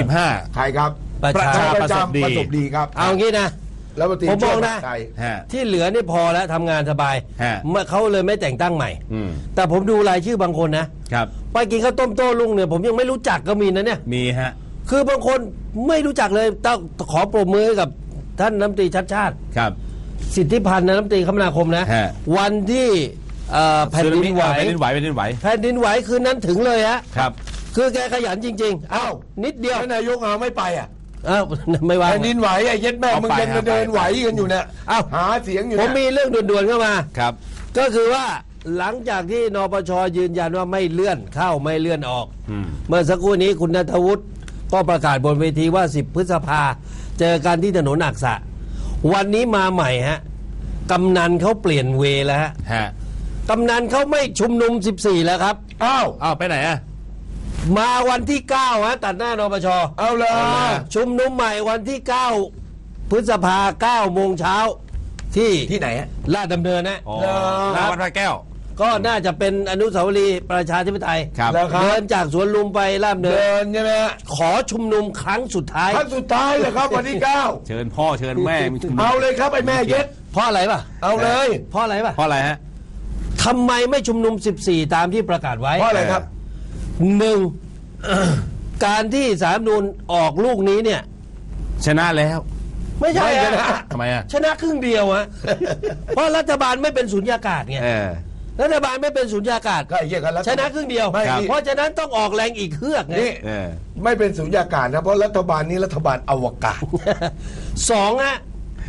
S3: 25
S4: ใครครับ
S2: ประชาประสบ
S4: ดีครับ
S2: เอางี้นะผมบอกนะที่เหลือนี่พอแล้วทำงานสบายเมื่อเขาเลยไม่แต่งตั้งใหม่แต่ผมดูรายชื่อบางคนนะครับไปกินข้าวต้มโต้รุ่งเนี่ยผมยังไม่รู้จักก็มีนะเนี่ย
S3: มีฮะ
S2: คือบางคนไม่รู้จักเลยต้องขอปรบมือกับท่านรัฐมนตรีชัดชาติ
S3: ครับ
S2: สิทธิพันธ์รัฐมนตรีคมนาคมนะวันที่แผ่นดินไหวคืนนั้นถึงเลยฮะ
S3: ครับ
S2: คือแกขยันจริงๆอ้าวนิดเดียวน
S4: ายกไม่ไปอ่ะ
S2: ไม่ว่า
S4: แผ่นดินไหวไอ้เย็ดแม่มึงยังเดินไหวกันอยู่เนี่ยหาเสียงอยู่
S2: ผมมีเรื่องด่วนๆเข้ามา
S3: ครับ
S2: ก็คือว่าหลังจากที่นปช.ยืนยันว่าไม่เลื่อนเข้าไม่เลื่อนออกเมื่อสักครู่นี้คุณณัฐวุฒิก็ประกาศบนเวทีว่า10พฤษภาเจอกันที่ถนนอักษะวันนี้มาใหม่ฮะกำนันเขาเปลี่ยนเวแล้วฮะกำนันเขาไม่ชุมนุม14แล้วครับ
S3: อ้าวไปไหนอ่ะ
S2: มาวันที่9ฮะตัดหน้านปช.
S4: เอาเลย
S2: ชุมนุมใหม่วันที่9 พฤษภา9 โมงเช้าที่
S4: ไหนฮะ
S2: ลาดดำเนินนะ
S3: หน้าวัดพระแก้ว
S2: ก็น่าจะเป็นอนุสาวรีย์ประชาธิปไตย
S3: ครับ
S2: เดินจากสวนลุมไปลาดดำเนิ
S4: เดิ
S2: น
S4: นใช่ไหมฮะ
S2: ขอชุมนุมครั้งสุดท้าย
S4: ครั้งสุดท้ายเลยครับวันที่
S3: เชิญพ่อเชิญแม่มีชุมนุม
S4: 9เอาเลยครับไอ้แม่เย็ด
S2: เพราะอะไรป่ะ
S4: เอาเลย
S2: เพราะอะไรป่ะ
S3: เพราะอะไรฮะ
S2: ทำไมไม่ชุมนุม14ตามที่ประกาศไว้
S4: เพราะอะไรครับ
S2: หนึ่ง การที่สาลรฐธรรมนูญออกลูกนี้เนี่ย
S3: ชนะแล้ว
S2: ไม่ใช่
S4: ไม่ชนะ
S3: ทำไมอ่ะ
S2: ชนะครึ่งเดียวฮะ เพราะรัฐบาลไม่เป็นสุญญากาศไง รัฐบาลไม่เป็นสุญญากาศ
S4: ก็ไอ้เหี้ยกันแล้ว
S2: ชนะครึ่งเดียว
S4: ไม่
S2: เพราะฉะนั้นต้องออกแรงอีกเครือกไง
S4: นี่ไม่เป็นสุญญากาศนะเพราะรัฐบาลนี้รัฐบาลอวกาศ
S2: สองฮะ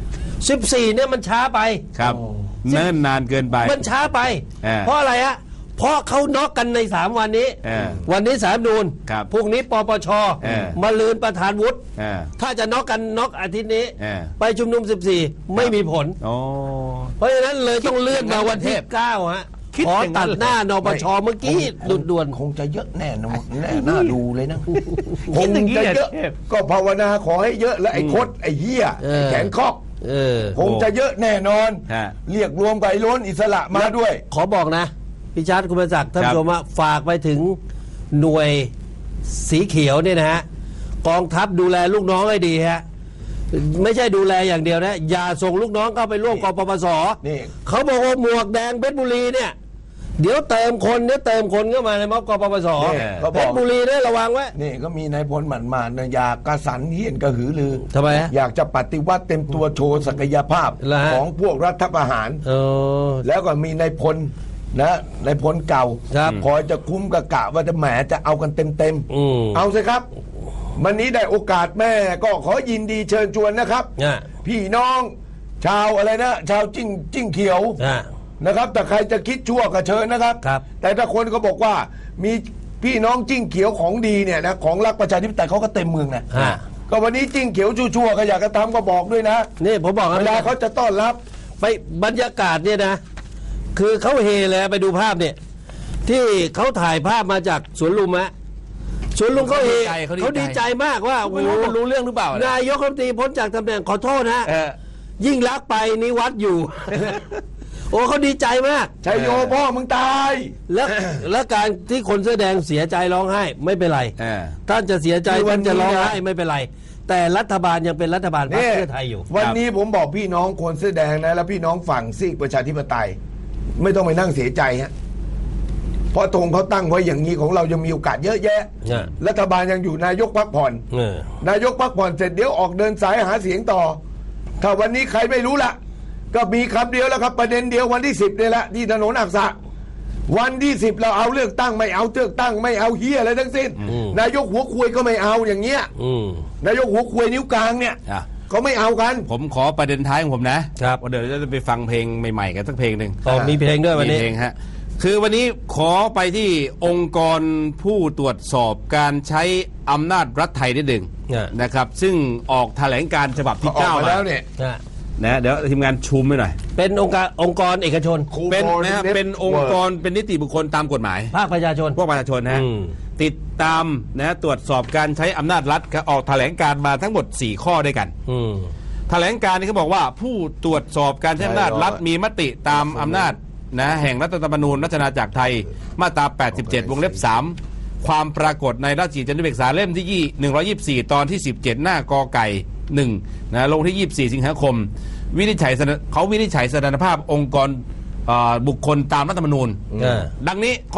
S2: 14เนี่ยมันช้าไป
S3: ครับเนิ่นนานเกินไป
S2: มันช้าไป เพราะอะไรฮะเพราะเขาน็อกกันใน3วันนี้ วันนี้สาลรฐธรรมนูญ
S3: ครับ
S2: พรุ่งนี้ปปช มาลืนประธานวุฒิถ้าจะน็อกกันน็อกอาทิตย์นี้ ไปชุมนุม14ไม่มีผล เพราะฉะนั้นเลยต้องเลื่อนมาวันที่9ฮะขอตัดหน้านปชเมื่อกี้ดุดด่วน
S4: คงจะเยอะแน่นอนน่าดูเลยนะคงจะเยอะก็ภาวนาขอให้เยอะและไอ้คดไอ้เหี้ยไอ้แขนคอกคงจะเยอะแน่นอนเรียกรวมกับไอ้ล้นอิสระมาด้วย
S2: ขอบอกนะพี่ชาติคุณประจักษ์ท่านผู้ชมฝากไปถึงหน่วยสีเขียวเนี่ยนะฮะกองทัพดูแลลูกน้องให้ดีฮะไม่ใช่ดูแลอย่างเดียวนะอย่าส่งลูกน้องเข้าไปร่วมกปปส.เขาบอกว่าหมวกแดงเพชรบุรีเนี่ยเดี๋ยวเติมคนเข้ามาในม็อบกปปส.เพชรบุรีเนี่ยระวังไว้
S4: นี่ก็มีนายพลหมั่นๆนะอยากกระสันเฮี้ยนกระหือรือ
S2: ทำไม
S4: อยากจะปฏิวัติเต็มตัวโชว์ศักยภาพของพวกรัฐประหารแล้วก็มีนายพลนะในพลเก่าคอยจะคุ้มกะกะว่าจะแหมจะเอากันเต็มเอาสิครับวันนี้ได้โอกาสแม่ก็ขอยินดีเชิญชวนนะครับพี่น้องชาวอะไรนะชาวจิ้งเขียวนะครับแต่ใครจะคิดชั่วก็เชิญนะครับแต่ถ้าคนก็บอกว่ามีพี่น้องจิ้งเขียวของดีเนี่ยนะของรักประชาธิปไตยเขาก็เต็มเมืองนะก็วันนี้จิ้งเขียวชั่วก็อยากจะทำก็บอกด้วยนะ
S2: นี่ผมบอก
S4: เวลาเขาจะต้อนรับ
S2: ไปบรรยากาศเนี่ยนะคือเขาเฮเลยไปดูภาพเนี่ยที่เขาถ่ายภาพมาจากสวนลุมฮะสวนลุมเขาเฮเขาดีใจมากว่า
S3: ไม่รู้เรื่องหรือเปล่าน
S2: ายกรัฐมนตรีพ้นจากตำแหน่งขอโทษนะยิ่งรักไปนิวัดอยู่ โอ้เขาดีใจมาก
S4: ชัยโยพ่อมึงตาย
S2: แล้วการที่คนเสื้อแดงเสียใจร้องไห้ไม่เป็นไรท่านจะเสียใจท่านจะร้องไห้ไม่เป็นไรแต่รัฐบาลยังเป็นรัฐบาลพรรคเพื่อไทยอยู่
S4: วันนี้ผมบอกพี่น้องคนเสื้อแดงนะแล้วพี่น้องฝั่งซีกประชาธิปไตยไม่ต้องไปนั่งเสียใจฮะเพราะธงเขาตั้งไว้อย่างนี้ของเรายังมีโอกาสเยอะแยะรัฐบาลยังอยู่นายกพักผ่อนนายกพักผ่อนเสร็จเดี๋ยวออกเดินสายหาเสียงต่อถ้าวันนี้ใครไม่รู้ละก็มีคำเดียวแล้วครับประเด็นเดียววันที่10นี่แหละที่ถนนอักษะวันที่10เราเอาเลือกตั้งไม่เอาเลือกตั้งไม่เอาเฮียอะไรทั้งสิ้นนายกหัวควยก็ไม่เอาอย่างเงี้ยนายกหัวควยนิ้วกลางเนี่ยเขาไม่เอากัน
S3: ผมขอประเด็นท้ายของผมนะครับเดี๋ยวจะไปฟังเพลงใหม่ๆกันสักเพลงหนึ่ง
S2: มีเพลงด้วยวันนี้
S3: เพลงฮะคือวันนี้ขอไปที่องค์กรผู้ตรวจสอบการใช้อำนาจรัฐไทยนิดหนึ่งนะครับซึ่งออกแถลงการฉบับที่9มา
S4: แล้วเนี่ย
S3: นะเดี๋ยวทีมงานชูมไปหน่อย
S2: เป็นองค์กรเอกชน
S3: เป็นนะครับเป็นองค์กรเป็นนิติบุคคลตามกฎหมาย
S2: ภาคประชาชน
S3: พวกประชาชนนะติดตามนะตรวจสอบการใช้อำนาจรัฐออกแถลงการมาทั้งหมด4ข้อด้วยกันแถลงการนี้เขาบอกว่าผู้ตรวจสอบการใช้อำนาจรัฐมีมติตามอำนาจนะแห่งรัฐธรรมนูญราชอาณาจักรไทยมาตรา87วงเล็บ3ความปรากฏในราชกิจจานุเบกษาเล่มที่124ตอนที่17หน้ากอไก่1นะลงที่24สิงหาคมวินิจฉัยเขาวินิจฉัยสถานภาพองค์กรบุคคลตามรัฐธรรมนูญดังนี้ข้อ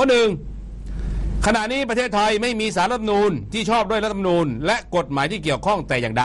S3: 1ขณะนี้ประเทศไทยไม่มีศาลรัฐธรรมนูญที่ชอบด้วยรัฐธรรมนูญและกฎหมายที่เกี่ยวข้องแต่อย่างใด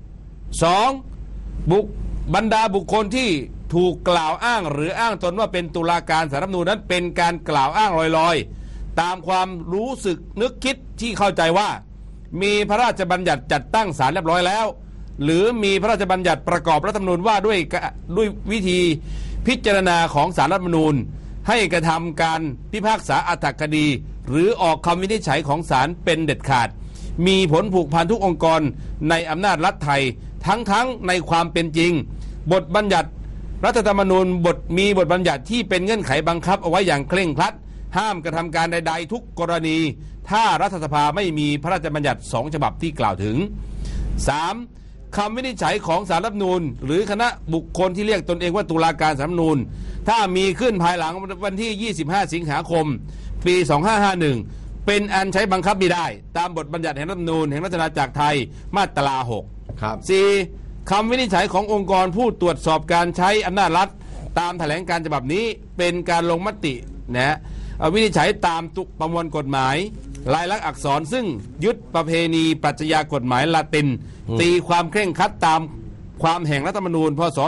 S3: 2. บรรดาบุคคลที่ถูกกล่าวอ้างหรืออ้างตนว่าเป็นตุลาการศาลรัฐธรรมนูญนั้นเป็นการกล่าวอ้างลอยๆตามความรู้สึกนึกคิดที่เข้าใจว่ามีพระราชบัญญัติจัดตั้งศาลเรียบร้อยแล้วหรือมีพระราชบัญญัติประกอบรัฐธรรมนูญว่าด้วยวิธีพิจารณาของศาลรัฐธรรมนูญให้กระทำการพิพากษาอรรถคดีหรือออกคำวินิจฉัยของศาลเป็นเด็ดขาดมีผลผูกพันทุกองค์กรในอำนาจรัฐไทยทั้งในความเป็นจริงบทบัญญัติรัฐธรรมนูญมีบทบัญญัติที่เป็นเงื่อนไขบังคับเอาไว้อย่างเคร่งครัดห้ามกระทำการใดๆทุกกรณีถ้ารัฐสภาไม่มีพระราชบัญญัติ2ฉบับที่กล่าวถึง 3. คำวินิจฉัยของศาลรัฐธรรมนูญหรือคณะบุคคลที่เรียกตนเองว่าตุลาการศาลรัฐธรรมนูญถ้ามีขึ้นภายหลังวันที่ 25 สิงหาคม ปี 2551 เป็นอันใช้บังคับมิได้ตามบทบัญญัติแห่งรัฐธรรมนูญแห่งราชอาณาจักรไทยมาตรา 6
S4: ครับ
S3: 4. คำวินิจฉัยขององค์กรผู้ตรวจสอบการใช้อำนาจรัฐตามแถลงการฉบับนี้เป็นการลงมตินะวินิจฉัยตามประมวลกฎหมายลายลักษณ์อักษรซึ่งยึดประเพณีปรัชญากฎหมายละตินตีความเคร่งครัดตามความแห่งรัฐธรรมนูญพ.ศ.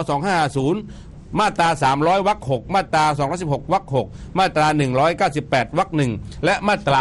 S3: 2550มาตรา 300 วรรค 6 มาตรา 216 วรรค 6 มาตรา 198 วรรค 1 และมาตรา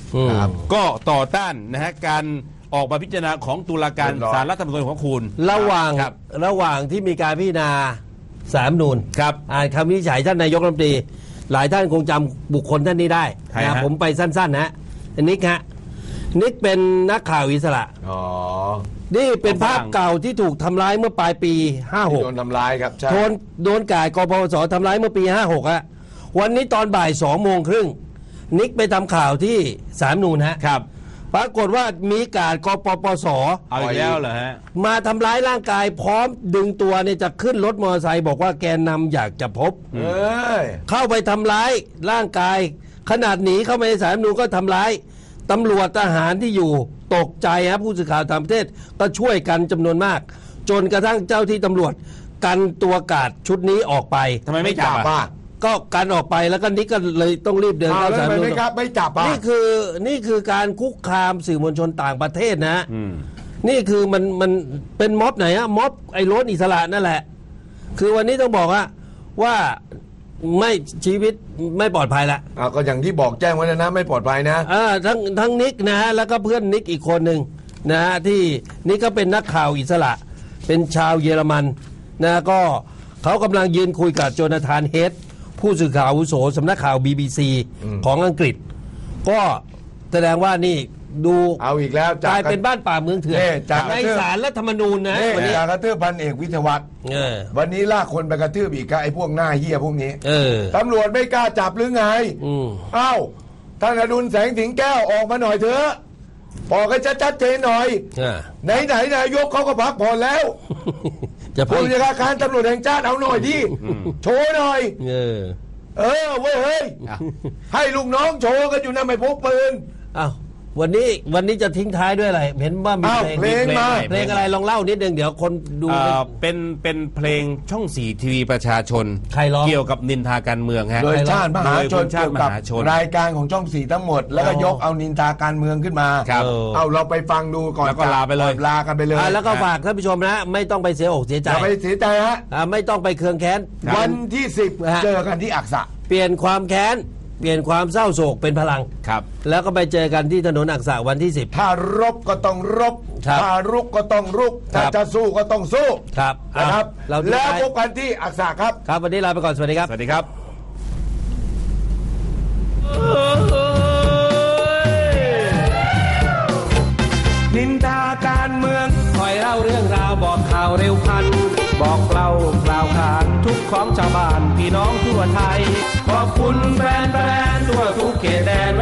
S3: 6 ก็ต่อต้านนะฮะการออกมาพิจารณาของตุลาการศาลรัฐธรรมนูญของคุณ
S2: ระหว่างที่มีการพิจารณาศาลรัฐธรรมนูญอ่านคำวินิจฉัยท่านนายกรัฐมนตรีหลายท่านคงจำบุคคลท่านนี้ได้นะผมไปสั้นๆนะนิกฮะนิกเป็นนักข่าวอิสระนี่เป็นภาพเก่าที่ถูกทำร้ายเมื่อปลายปี 56
S4: โดนทำร้ายครับ
S2: โดนกาดกปปสทำร้ายเมื่อปี 56อะวันนี้ตอนบ่าย 2:30 น.นิกไปทำข่าวที่ศาลรัฐธรรมนูญฮะครับปรากฏว่ามีกาดกปปส
S3: เอาอีกแล้วเหรอฮะ
S2: มาทำร้ายร่างกายพร้อมดึงตัวเนี่ยจะขึ้นรถมอเตอร์ไซค์บอกว่าแกนนำอยากจะพบเข้าไปทำร้ายร่างกายขนาดหนีเข้าไปในศาลรัฐธรรมนูญก็ทำร้ายตำรวจทหารที่อยู่ตกใจครับผู้สื่อข่าวต่างประเทศก็ช่วยกันจำนวนมากจนกระทั่งเจ้าที่ตำรวจกันตัวกาดชุดนี้ออกไป
S3: ทำไมไม่จับ
S2: ก็กันออกไปแล้วก็นี่ก็เลยต้องรีบเดินเข้าศาลรัฐธรรมนูญ
S4: ไม่จับ
S2: นี่คือการคุกคามสื่อมวลชนต่างประเทศนะนี่คือมันเป็นม็อบไหนฮะม็อบไอ้รถอิสระนั่นแหละคือวันนี้ต้องบอกว่าไม่ชีวิตไม่ปลอดภัยละ
S4: ก็อย่างที่บอกแจ้งไว้นะไม่ปลอดภัยนะ
S2: ทั้งนิกนะฮะแล้วก็เพื่อนนิกอีกคนหนึ่งนะฮะที่นี่ก็เป็นนักข่าวอิสระเป็นชาวเยอรมันนะก็เขากำลังยืนคุยกับโจนาธานเฮดผู้สื่อข่าวอาวุโสสำนักข่าว BBC ของอังกฤษก็แสดงว่านี่ดู
S4: เอาอีกแล้ว
S2: กลายเป็นบ้านป่าเมืองเถื่อนในศาลรัฐธรรมนูญนะ
S4: วันนี้กระทืบพันเอกวิทยาวัฒน์วันนี้ลากคนไปกระทืบอีกไอ้พวกหน้าเหี้ยพวกนี้ตำรวจไม่กล้าจับหรือไงท่านอดุลแสงสิงแก้วออกมาหน่อยเถอะบอกให้ชัดเจนหน่อยไหนนายกเขาก็พักผ่อนแล้วผู้บัญชาการตำรวจแห่งชาติเอาหน่อยดิโชว์หน่อยเว้ยเฮ้ยให้ลูกน้องโชว์กันอยู่นะไม่พกปืน
S2: วันนี้จะทิ้งท้ายด้วยอะไรเห็นว่ามีเพลงอะไรลองเล่านิดนึงเดี๋ยวคนดู
S3: เป็นเพลงช่อง4ทีวีประชาชน
S2: ใครร้อง
S3: เกี่ยวกับนินทาการเมืองฮะ
S4: โดยชาติมหาชนเกี่ยวกับรายการของช่อง4ทั้งหมดแล้วก็ยกเอานินทาการเมืองขึ้นมาเอาเราไปฟังดูก่อน
S3: แล้วก็ลาไปเลย
S4: กันไปเลย
S2: แล้วก็ฝากท่านผู้ชมนะไม่ต้องไปเสียอกเสียใจ
S4: อย่าไปเสียใจฮะ
S2: ไม่ต้องไปเคืองแค้น
S4: วันที่10เจอกันที่อักษะ
S2: เปลี่ยนความแค้นเปลี่ยนความเศร้าโศกเป็นพลัง
S3: ครับ
S2: แล้วก็ไปเจอกันที่ถนนอักษะวันที่10
S4: ถ้ารบก็ต้องรบถ้ารุกก็ต้องรุกถ้าจะสู้ก็ต้องสู้
S2: ครับ
S4: นะครับแล้วพบกันที่อักษะครับ
S2: ครับวันนี้ลาไปก่อนสวัสดีครับ
S3: สวัสดีครับ
S1: นินทาการเมืองคอยเล่าเรื่องราวบอกข่าวเร็วพันบอกเล่ากล่าวขานทุกของชาวบ้านพี่น้องทั่วไทยขอบคุณแฟนๆทั่วทุกเขตแดน